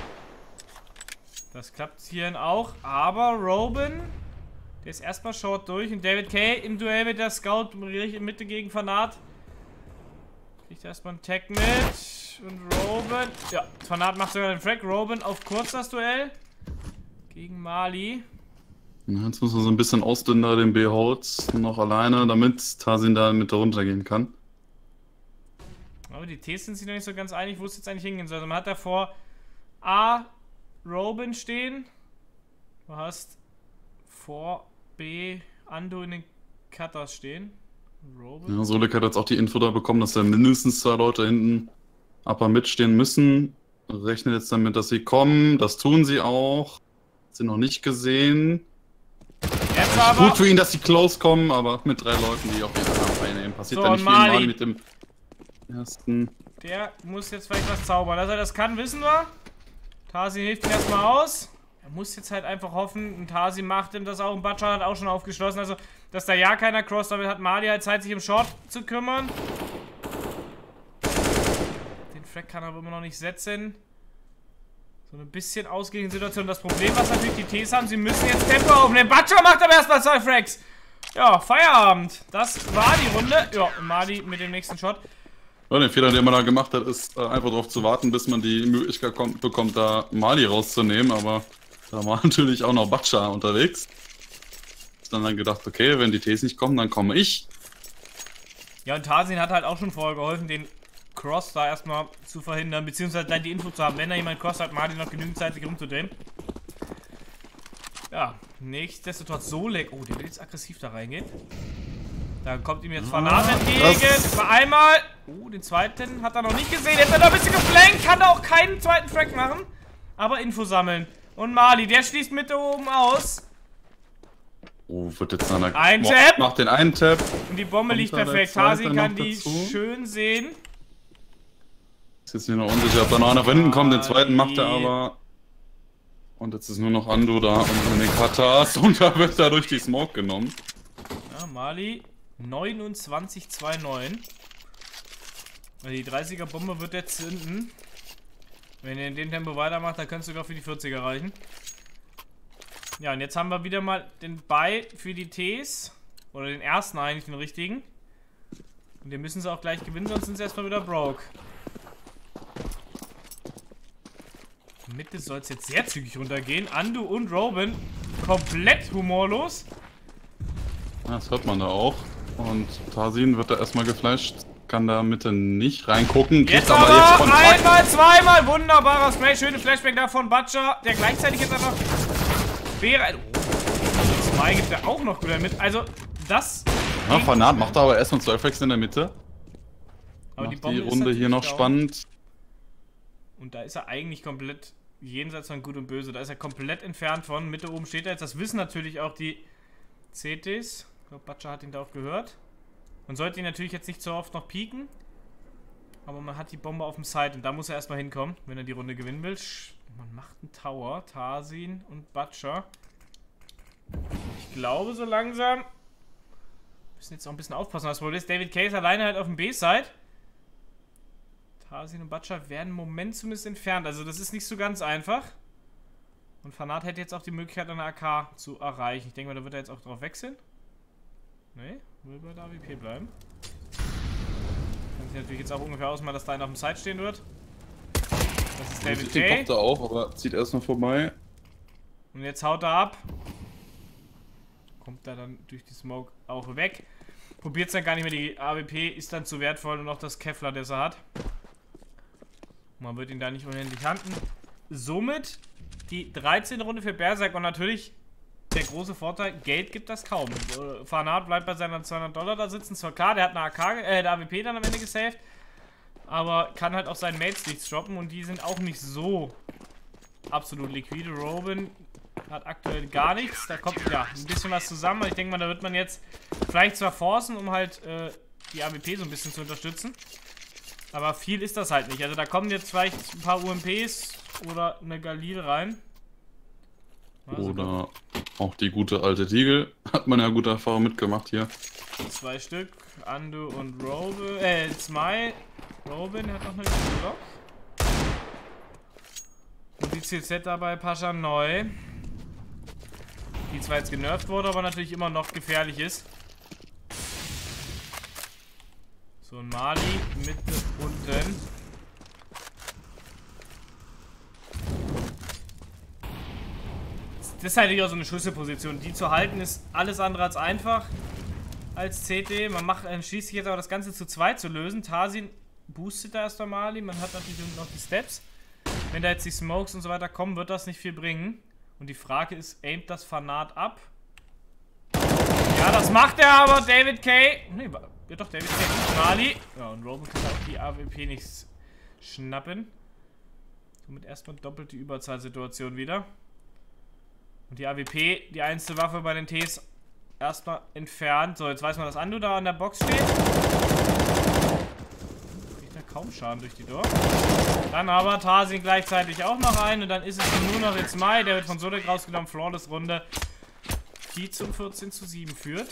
Das klappt hier auch. Aber Robin, der ist erstmal short durch. Und David Kay im Duell mit der Scout in Mitte gegen Fanat. Kriegt erstmal einen Tag mit. Und Robin. Ja, Fanat macht sogar den Frag. Robin auf kurz das Duell. Gegen Mali. Ja, jetzt muss man so ein bisschen ausdünnen da den B-Holz noch alleine, damit Tarzin da mit runtergehen kann. Aber die Ts sind sich noch nicht so ganz einig, wo es jetzt eigentlich hingehen soll. Also man hat davor A, Robin stehen. Du hast vor B, Ando in den Cutters stehen. Robin. Ja, Solek hat jetzt auch die Info da bekommen, dass da mindestens zwei Leute hinten Upper mitstehen müssen. Rechnet jetzt damit, dass sie kommen. Das tun sie auch. Sind noch nicht gesehen. Jetzt aber. Gut für ihn, dass sie close kommen, aber mit drei Leuten, die auf jeden Fall reinnehmen. Passiert So, da nicht viel. Mali. Mali mit dem ersten. Der muss jetzt vielleicht was zaubern. Dass er das kann, wissen wir. Tasi hilft ihm erstmal aus. Er muss jetzt halt einfach hoffen, und Tasi macht ihm das auch. Und Butcher hat auch schon aufgeschlossen. Also, dass da ja keiner cross, damit hat Mali halt Zeit, sich im Short zu kümmern. Den Frag kann er aber immer noch nicht setzen. So ein bisschen ausgeglichene Situation. Das Problem, was natürlich die Ts haben, sie müssen jetzt Tempo aufnehmen. Butcher macht aber erstmal zwei Frags. Ja, Feierabend. Das war die Runde. Ja, und Mali mit dem nächsten Shot. Ja, der Fehler, den man da gemacht hat, ist äh, einfach darauf zu warten, bis man die Möglichkeit kommt, bekommt, da Mali rauszunehmen. Aber da war natürlich auch noch Butcher unterwegs. Ist dann, dann gedacht, okay, wenn die Ts nicht kommen, dann komme ich. Ja, und Tarzin hat halt auch schon vorher geholfen, den Cross da erstmal zu verhindern, beziehungsweise dann die Info zu haben, wenn da jemand Cross hat, Martin noch genügend Zeit, sich rumzudrehen. Ja, nichtsdestotrotz Solek. Oh, der will jetzt aggressiv da reingehen. Da kommt ihm jetzt Fanat entgegen. Bei einmal. Oh, den zweiten hat er noch nicht gesehen. Jetzt hat er ein bisschen geflankt. Kann er auch keinen zweiten Frag machen. Aber Info sammeln. Und Mali, der schließt Mitte oben aus. Oh, wird jetzt noch eine... Ein Boah, Tap. macht den einen Tap. Und die Bombe Kommt liegt da der perfekt. zweite Tarzin kann noch die dazu? schön sehen. Ist jetzt mir noch unsicher, ob da noch einer von hinten kommt. Den zweiten macht er aber. Und jetzt ist nur noch Ando da und in den Katas. Und da wird er durch die Smoke genommen. Ja, Mali neunundzwanzig zwei neun. Die dreißiger Bombe wird jetzt zünden. Wenn ihr in dem Tempo weitermacht, dann kannst du sogar für die vierziger reichen. Ja, und jetzt haben wir wieder mal den Buy für die Ts. Oder den ersten eigentlich, den richtigen. Und den müssen sie auch gleich gewinnen, sonst sind sie erstmal wieder broke. Mitte soll es jetzt sehr zügig runtergehen. Ando und Robin komplett humorlos. Das hört man da auch. Und Tarzin wird da erstmal geflasht. Kann da Mitte nicht reingucken. Jetzt aber, aber jetzt Kontakt. einmal, zweimal wunderbarer Spray. Schöne Flashbang da von Butcher, der gleichzeitig jetzt einfach wäre. Oh, zwei gibt er auch noch gut mit. Also, das. Ja, Fanat macht da aber erstmal zwei Frags in der Mitte. Aber die Macht Bombe die ist Runde hier noch natürlich down. spannend. Und da ist er eigentlich komplett jenseits von Gut und Böse. Da ist er komplett entfernt von. Mitte oben steht er jetzt. Das wissen natürlich auch die C Ts. Ich glaube, Butcher hat ihn da auch gehört. Man sollte ihn natürlich jetzt nicht so oft noch pieken. Aber man hat die Bombe auf dem Side und da muss er erstmal hinkommen, wenn er die Runde gewinnen will. Man macht einen Tower. Tarzin und Butcher. Ich glaube, so langsam müssen jetzt auch ein bisschen aufpassen. Das Problem ist, David K. ist alleine halt auf dem B-Side. Tarzin und Butcher werden im Moment zumindest entfernt. Also das ist nicht so ganz einfach. Und Fanat hätte jetzt auch die Möglichkeit, eine A K zu erreichen. Ich denke mal, da wird er jetzt auch drauf wechseln. Ne, will bei der A W P bleiben. Kann sich natürlich jetzt auch ungefähr ausmalen, dass da einer auf dem Side stehen wird. Das ist David Den K. kommt er auch, aber zieht erstmal vorbei. Und jetzt haut er ab. Kommt er dann durch die Smoke auch weg. Probiert es dann gar nicht mehr. Die A W P ist dann zu wertvoll und auch das Kevlar, das er hat. Man wird ihn da nicht unendlich handen. Somit die dreizehnte Runde für Berserk und natürlich der große Vorteil, Geld gibt das kaum. Fanat bleibt bei seiner zweihundert Dollar da sitzen. Zwar klar, der hat eine A K, äh, der A W P dann am Ende gesaved. Aber kann halt auch seinen Mates nichts droppen und die sind auch nicht so absolut liquide. Robin hat aktuell gar nichts. Da kommt ja ein bisschen was zusammen. Ich denke mal, da wird man jetzt vielleicht zwar forcen, um halt äh, die A W P so ein bisschen zu unterstützen. Aber viel ist das halt nicht. Also da kommen jetzt vielleicht ein paar U M Ps oder eine Galil rein. Also oder auch die gute alte Tiegel. Hat man ja gute Erfahrung mitgemacht hier. Zwei Stück. Andu und Robin. Äh, zwei. Robin hat noch eine gute Block. Und die C Z dabei Pascha neu. Die zwar jetzt genervt wurde, aber natürlich immer noch gefährlich ist. So, ein Mali, Mitte, unten. Das ist halt auch so eine Schlüsselposition. Die zu halten ist alles andere als einfach als C T. Man macht, entschließt sich jetzt aber das Ganze zu zweit zu lösen. Tarzin boostet da erst einmal Mali. Man hat natürlich noch die Steps. Wenn da jetzt die Smokes und so weiter kommen, wird das nicht viel bringen. Und die Frage ist, aimt das Fanat ab? Ja, das macht er aber. David K. Nee, ja doch, David K. Mali. Ja, und Robin kann auch die A W P nicht schnappen. Somit erstmal doppelte Überzahlsituation wieder. Und die A W P, die einzige Waffe bei den Ts, erstmal entfernt. So, jetzt weiß man, dass Andu da an der Box steht. Kriegt da kaum Schaden durch die Door. Dann aber Tarzin gleichzeitig auch noch ein. Und dann ist es nur noch jetzt Mai. Der wird von Solek rausgenommen. Flawless Runde, die zum vierzehn zu sieben führt.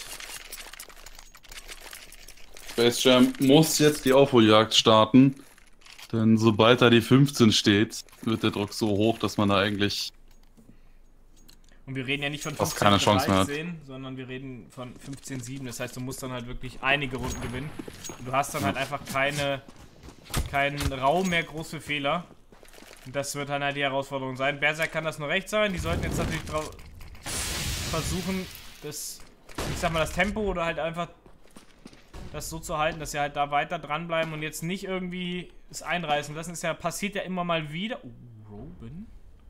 Space Jam muss jetzt die Aufholjagd starten. Denn sobald da die fünfzehn steht, wird der Druck so hoch, dass man da eigentlich Und wir reden ja nicht von fast keine Chance mehr hat. dreizehn, sondern wir reden von fünfzehn sieben. Das heißt, du musst dann halt wirklich einige Runden gewinnen. Und du hast dann halt einfach keine, keinen Raum mehr groß für Fehler. Und das wird dann halt die Herausforderung sein. Berserk kann das nur recht sein. Die sollten jetzt natürlich drauf versuchen, das, ich sag mal, das Tempo oder halt einfach das so zu halten, dass sie halt da weiter dranbleiben und jetzt nicht irgendwie es einreißen lassen. Das ist ja, passiert ja immer mal wieder. Oh, Robin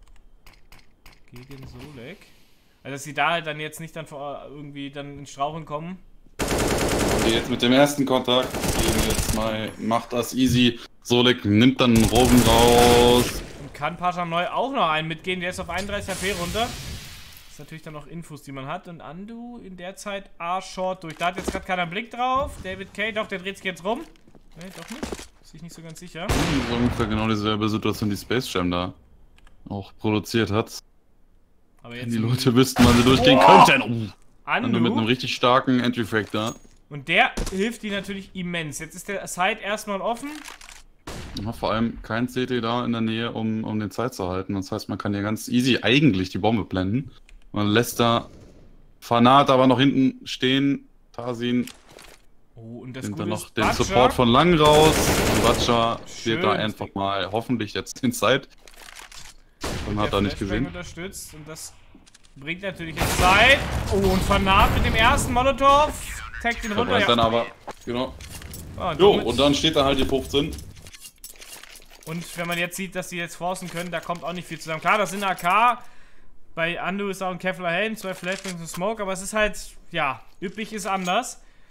gegen Solek. Also dass sie da halt dann jetzt nicht dann vor irgendwie dann ins Straucheln kommen. Okay, jetzt mit dem ersten Kontakt gehen jetzt mal, macht das easy. Solek nimmt dann einen Robin raus. Und kann Pascha neu auch noch einen mitgehen. Der ist auf einunddreißig H P runter. Das ist natürlich dann noch Infos, die man hat. Und Andu in der Zeit A-Short durch. Da hat jetzt gerade keiner Blick drauf. David K. Doch, der dreht sich jetzt rum. Ne, doch nicht. Ist sich nicht so ganz sicher. So ungefähr genau dieselbe Situation, die Space Jam da auch produziert hat. Aber jetzt Wenn die Leute wüssten, wann sie durchgehen oh! könnten. Oh. Andu. Mit einem richtig starken Entry-Frag da. Und der hilft ihnen natürlich immens. Jetzt ist der Side erstmal offen. Ja, vor allem kein C T da in der Nähe, um, um den Zeit zu halten. Das heißt, man kann hier ganz easy eigentlich die Bombe blenden. Man lässt da Fanat aber noch hinten stehen. Tarzin Oh, und das nimmt Gute dann noch ist, den Butcher Support von Lang raus. Und Butcher Schön. steht da einfach mal hoffentlich jetzt in Zeit. Dann hat er nicht gesehen. Unterstützt und das bringt natürlich jetzt Zeit. Oh, und Fanat mit dem ersten Molotov. Taggt ihn runter. Ja. Dann aber, genau. Oh, und, Jo, somit- und dann steht da halt die fünfzehn. und wenn man jetzt sieht, dass sie jetzt forcen können, da kommt auch nicht viel zusammen. Klar, das sind A K. Bei Andu ist auch ein Kevlar Helm, zwei Flashbangs und Smoke, aber es ist halt, ja, üppig ist anders.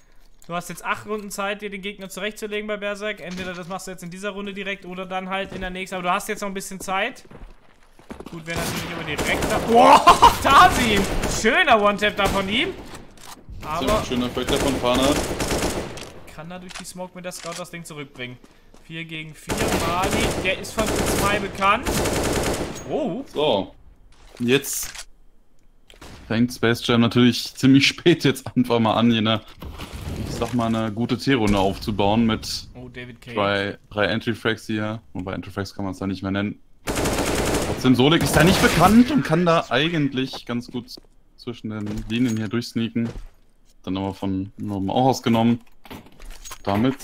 Du hast jetzt acht Runden Zeit, dir den Gegner zurechtzulegen bei Berserk. Entweder das machst du jetzt in dieser Runde direkt oder dann halt in der nächsten. Aber du hast jetzt noch ein bisschen Zeit. Gut, wäre natürlich aber direkt da. Boah, Tasim! Schöner One-Tap da von ihm. Aber schöner Effekt von Fanat. Kann da durch die Smoke mit der Scout das Ding zurückbringen. vier gegen vier. Mali, der ist von zwei bekannt. Oh. So. Jetzt fängt Space Jam natürlich ziemlich spät jetzt einfach mal an, hier eine, ich sag mal, eine gute T-Runde aufzubauen mit oh, David K. drei, drei Entry-Frags hier. Und bei Entry-Frags kann man es da nicht mehr nennen. Trotzdem, Solek ist da nicht bekannt und kann da eigentlich ganz gut zwischen den Linien hier durchsneaken. Dann aber von oben auch ausgenommen. Damit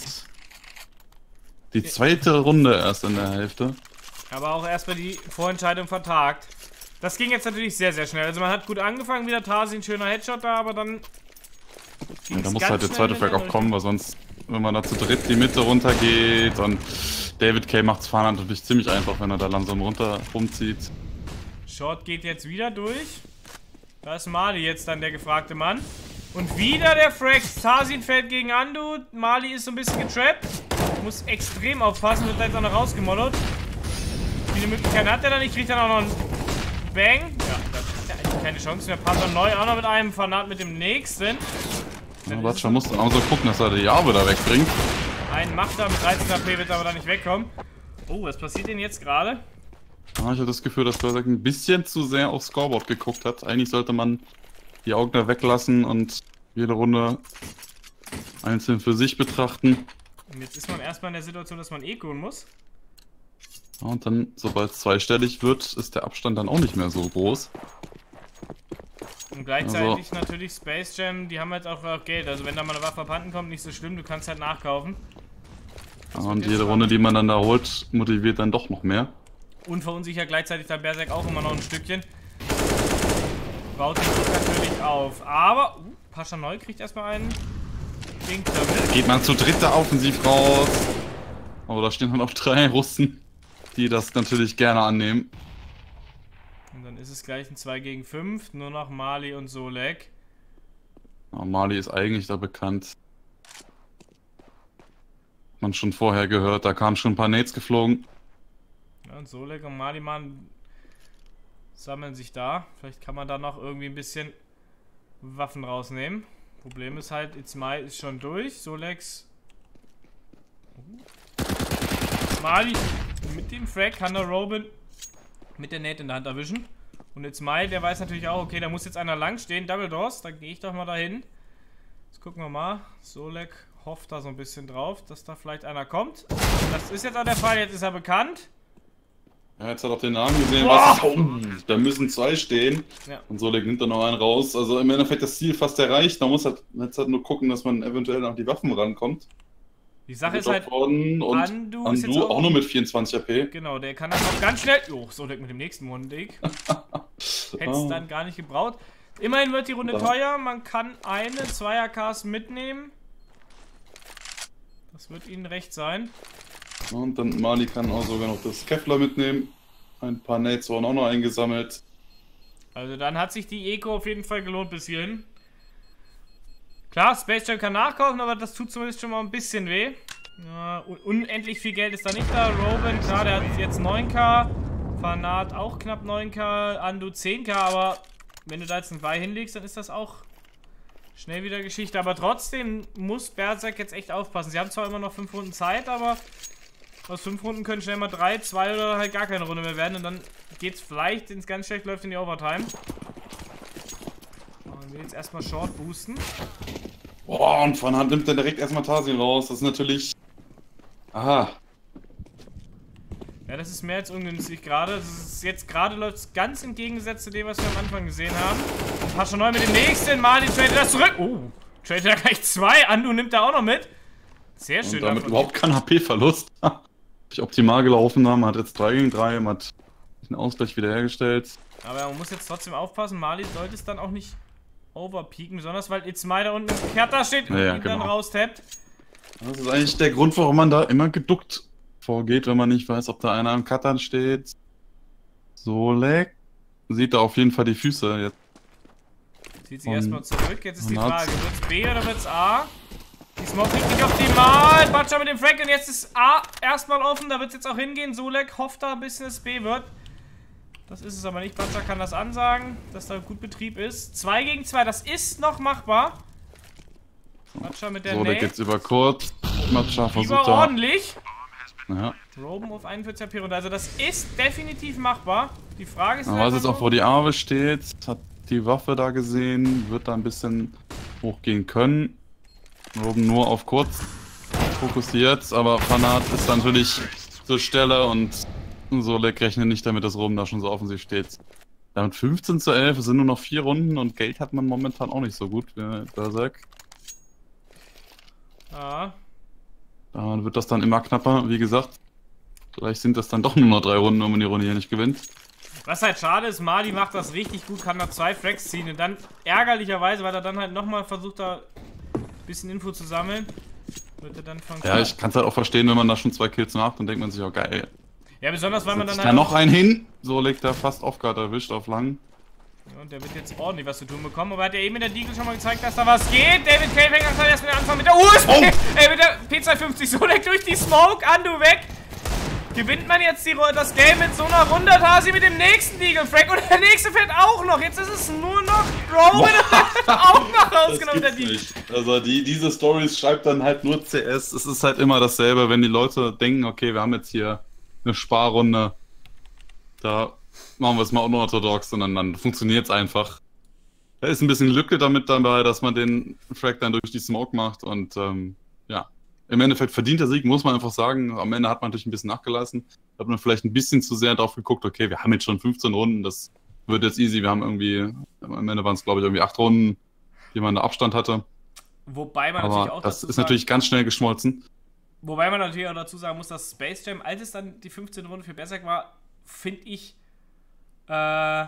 die zweite Runde erst in der Hälfte. Aber auch erstmal die Vorentscheidung vertagt. Das ging jetzt natürlich sehr, sehr schnell. Also man hat gut angefangen, wieder Tasi, ein schöner Headshot da, aber dann... Ja, da muss halt der zweite Frag auch kommen, weil sonst, wenn man da zu dritt die Mitte runtergeht und David K. macht's fahren natürlich ziemlich einfach, wenn er da langsam runter rumzieht. Short geht jetzt wieder durch. Da ist Mali jetzt dann der gefragte Mann. Und wieder der Frag. Tasin fällt gegen Andu. Mali ist so ein bisschen getrappt. Muss extrem aufpassen, wird da jetzt auch noch rausgemollert. Viele Möglichkeiten hat er dann nicht. Kriegt dann auch noch einen Bang. Ja, da hat er eigentlich keine Chance mehr. Passt neu auch noch mit einem. Fanat mit dem nächsten. Ja, Batscha muss dann auch so gucken, dass er die Jahre da wegbringt. Einen macht er mit dreizehn H P, wird aber da nicht wegkommen. Oh, was passiert denn jetzt gerade? Ja, ich habe das Gefühl, dass Berserk ein bisschen zu sehr aufs Scoreboard geguckt hat. Eigentlich sollte man die Augen da weglassen und jede Runde einzeln für sich betrachten. Und jetzt ist man erstmal in der Situation, dass man ecoen muss. Ja, und dann, sobald es zweistellig wird, ist der Abstand dann auch nicht mehr so groß. Und gleichzeitig also natürlich Space Jam, die haben jetzt auch Geld. Also wenn da mal eine Waffe abhanden kommt, nicht so schlimm, du kannst halt nachkaufen. Ja, und jede Runde, die man dann da holt, motiviert dann doch noch mehr. Und verunsichert gleichzeitig der Berserk auch immer noch ein Stückchen. Baut den Druck natürlich auf. Aber, uh, Pascha Neu kriegt erstmal einen Ding damit. Geht man zu dritter offensiv raus. Aber da stehen dann auch drei Russen, die das natürlich gerne annehmen. Und dann ist es gleich ein zwei gegen fünf. Nur noch Mali und Solek. Ja, Mali ist eigentlich da bekannt. Hat man schon vorher gehört, da kamen schon ein paar Nades geflogen. Ja, und Solek und Mali Mann sammeln sich da. Vielleicht kann man da noch irgendwie ein bisschen Waffen rausnehmen. Problem ist halt, It's My ist schon durch. Solex. Mali mit dem Frag kann der Robin mit der Nate in der Hand erwischen. Und It's My, der weiß natürlich auch, okay, da muss jetzt einer lang stehen. Double Doors, da gehe ich doch mal dahin. Jetzt gucken wir mal. Solek hofft da so ein bisschen drauf, dass da vielleicht einer kommt. Das ist jetzt auch der Fall, jetzt ist er bekannt. Ja, jetzt hat er auch den Namen gesehen, was oh, da müssen zwei stehen. Ja. Und Solek nimmt dann noch einen raus. Also im Endeffekt das Ziel fast erreicht. Man muss halt jetzt halt nur gucken, dass man eventuell an die Waffen rankommt. Die Sache ist halt, worden und Andu, Andu ist jetzt auch, auch nur mit vierundzwanzig H P. Genau, der kann dann auch ganz schnell... Oh, Solek mit dem nächsten One-Dig. Hätte es dann gar nicht gebraucht. Immerhin wird die Runde ja. teuer. Man kann eine zwei A Ks mitnehmen. Das wird ihnen recht sein. Und dann Mali kann auch sogar noch das Kevlar mitnehmen. Ein paar Nades wurden auch noch eingesammelt. Also dann hat sich die Eco auf jeden Fall gelohnt bis hierhin. Klar, Space Jam kann nachkaufen, aber das tut zumindest schon mal ein bisschen weh. Ja, unendlich viel Geld ist da nicht da. Robin, klar, der hat jetzt neun K. Fanat auch knapp neun K. Andu zehn K, aber wenn du da jetzt ein Buy hinlegst, dann ist das auch schnell wieder Geschichte. Aber trotzdem muss Berserk jetzt echt aufpassen. Sie haben zwar immer noch fünf Runden Zeit, aber aus fünf Runden können schnell mal drei, zwei oder halt gar keine Runde mehr werden. Und dann geht's vielleicht, wenn es ganz schlecht läuft, in die Overtime. Und wir jetzt erstmal Short boosten. Boah, und von Hand nimmt er direkt erstmal Tasin raus. Das ist natürlich... Aha. Ja, das ist mehr als ungünstig gerade. Das ist jetzt gerade läuft es ganz im Gegensatz zu dem, was wir am Anfang gesehen haben. Und Pascha Neu mit dem nächsten. Mali tradet das zurück. Oh, tradet da gleich zwei. Andu nimmt da auch noch mit. Sehr schön. Und damit überhaupt kein H P-Verlust. Optimal gelaufen haben. Man hat jetzt drei gegen drei. Man hat den Ausgleich wiederhergestellt. Aber man muss jetzt trotzdem aufpassen. Mali sollte es dann auch nicht overpeaken. Besonders weil It's My da unten im Kerter steht und ja, ja, ihn genau. dann raustappt. Das ist eigentlich der Grund, warum man da immer geduckt vorgeht, wenn man nicht weiß, ob da einer am Cuttern steht. Solek sieht da auf jeden Fall die Füße jetzt. Zieht sich erstmal zurück. Jetzt ist die Frage, wird's B oder wird's A? Die Smoke liegt nicht optimal. Butcher mit dem Frag und jetzt ist A erstmal offen. Da wird es jetzt auch hingehen. Solek hofft da ein bisschen, dass es B wird. Das ist es aber nicht. Butcher kann das ansagen, dass da gut Betrieb ist. zwei gegen zwei, das ist noch machbar. Butcher mit der Solek jetzt über kurz. Butcher versucht da. da. Ordentlich. Ja. Roben auf einundvierzig H P runter. Also das ist definitiv machbar. Die Frage ist... Aber was jetzt auch vor die Arme steht, hat die Waffe da gesehen, wird da ein bisschen hochgehen können. Roben nur auf kurz fokussiert, aber Fanat ist dann natürlich zur Stelle und Solek rechnet nicht damit, dass Roben da schon so offensiv steht. Damit fünfzehn zu elf, es sind nur noch vier Runden und Geld hat man momentan auch nicht so gut wie Berserk. Ja. Da wird das dann immer knapper, wie gesagt. Vielleicht sind das dann doch nur noch drei Runden, wenn man die Runde hier nicht gewinnt. Was halt schade ist, Mali macht das richtig gut, kann da zwei Frags ziehen und dann ärgerlicherweise, weil er dann halt nochmal versucht, da ein bisschen Info zu sammeln, wird er dann von... Ja, ich kann es halt auch verstehen, wenn man da schon zwei Kills macht, dann denkt man sich auch geil. Ja, besonders weil man dann halt... halt... Da noch einen hin, so legt er fast Off-Guard erwischt auf lang. Ja, und der wird jetzt ordentlich was zu tun bekommen, aber hat ja eben in der Deagle schon mal gezeigt, dass da was geht. David K. fängt dann erst mit der Anfang mit der U S P, oh. Ey, mit der P zweihundertfünfzig, so leckt durch die Smoke, Andu weg. Gewinnt man jetzt die, das Game mit so einer Runde, Tasi mit dem nächsten Deagle Frag und der nächste fällt auch noch. Jetzt ist es nur noch Roman auch noch rausgenommen, der Deagle. Also die, diese Stories schreibt dann halt nur C S. Es ist halt immer dasselbe, wenn die Leute denken, okay, wir haben jetzt hier eine Sparrunde, da machen wir es mal unorthodox und dann, dann funktioniert es einfach. Da ist ein bisschen Lücke damit dabei, dass man den Frag dann durch die Smoke macht und ähm, ja. Im Endeffekt verdient der Sieg, muss man einfach sagen. Am Ende hat man natürlich ein bisschen nachgelassen. Da hat man vielleicht ein bisschen zu sehr drauf geguckt, okay, wir haben jetzt schon fünfzehn Runden, das wird jetzt easy. Wir haben irgendwie, am Ende waren es glaube ich irgendwie acht Runden, die man da Abstand hatte. Wobei man Aber natürlich auch das dazu ist sagen, natürlich ganz schnell geschmolzen. Wobei man natürlich auch dazu sagen muss, dass Space Jam, als es dann die fünfzehn Runden für Berserk war, finde ich, äh,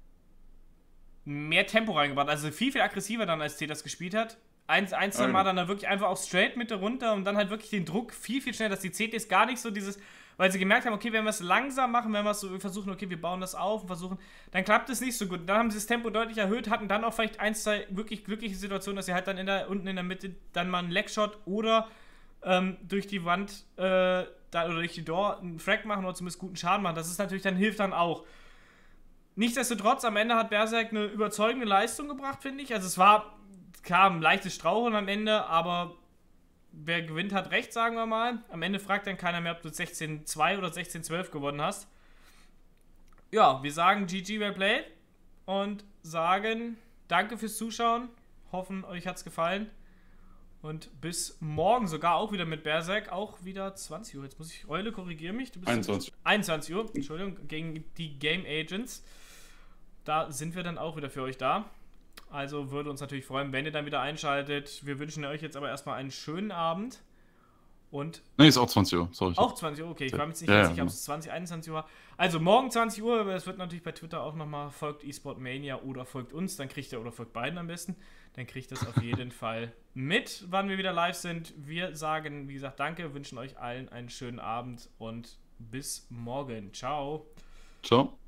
mehr Tempo reingebracht. Also viel, viel aggressiver dann, als T das gespielt hat. Eins, eins dann mal dann da wirklich einfach auch straight Mitte runter und dann halt wirklich den Druck viel, viel schneller, dass die C Ts gar nicht so dieses, weil sie gemerkt haben, okay, wenn wir es langsam machen, wenn wir es so wir versuchen, okay, wir bauen das auf und versuchen, dann klappt es nicht so gut. Dann haben sie das Tempo deutlich erhöht, hatten dann auch vielleicht ein, zwei wirklich glückliche Situationen, dass sie halt dann in der, unten in der Mitte dann mal einen Legshot oder ähm, durch die Wand äh, da, oder durch die Door einen Frag machen oder zumindest guten Schaden machen. Das ist natürlich, dann hilft dann auch. Nichtsdestotrotz, am Ende hat Berserk eine überzeugende Leistung gebracht, finde ich. Also es war klar, ein leichtes Straucheln am Ende, aber wer gewinnt, hat recht, sagen wir mal. Am Ende fragt dann keiner mehr, ob du sechzehn zwei oder sechzehn zwölf gewonnen hast. Ja, wir sagen G G, well played und sagen danke fürs Zuschauen. Hoffen, euch hat's gefallen. Und bis morgen sogar auch wieder mit Berserk, auch wieder zwanzig Uhr. Jetzt muss ich, Eule, korrigiere mich. Du bist einundzwanzig. einundzwanzig Uhr, Entschuldigung, gegen die Game Agents. Da sind wir dann auch wieder für euch da. Also würde uns natürlich freuen, wenn ihr dann wieder einschaltet. Wir wünschen euch jetzt aber erstmal einen schönen Abend. Und Ne, ist auch zwanzig Uhr, sorry. Auch zwanzig Uhr, okay. Ich war mir jetzt nicht ja, sicher, ja, ob es zwanzig, einundzwanzig Uhr war. Also morgen zwanzig Uhr, aber es wird natürlich bei Twitter auch nochmal, folgt eSport Mania oder folgt uns, dann kriegt ihr, oder folgt beiden am besten, dann kriegt ihr das auf jeden Fall mit, wann wir wieder live sind. Wir sagen, wie gesagt, danke, wünschen euch allen einen schönen Abend und bis morgen. Ciao. Ciao.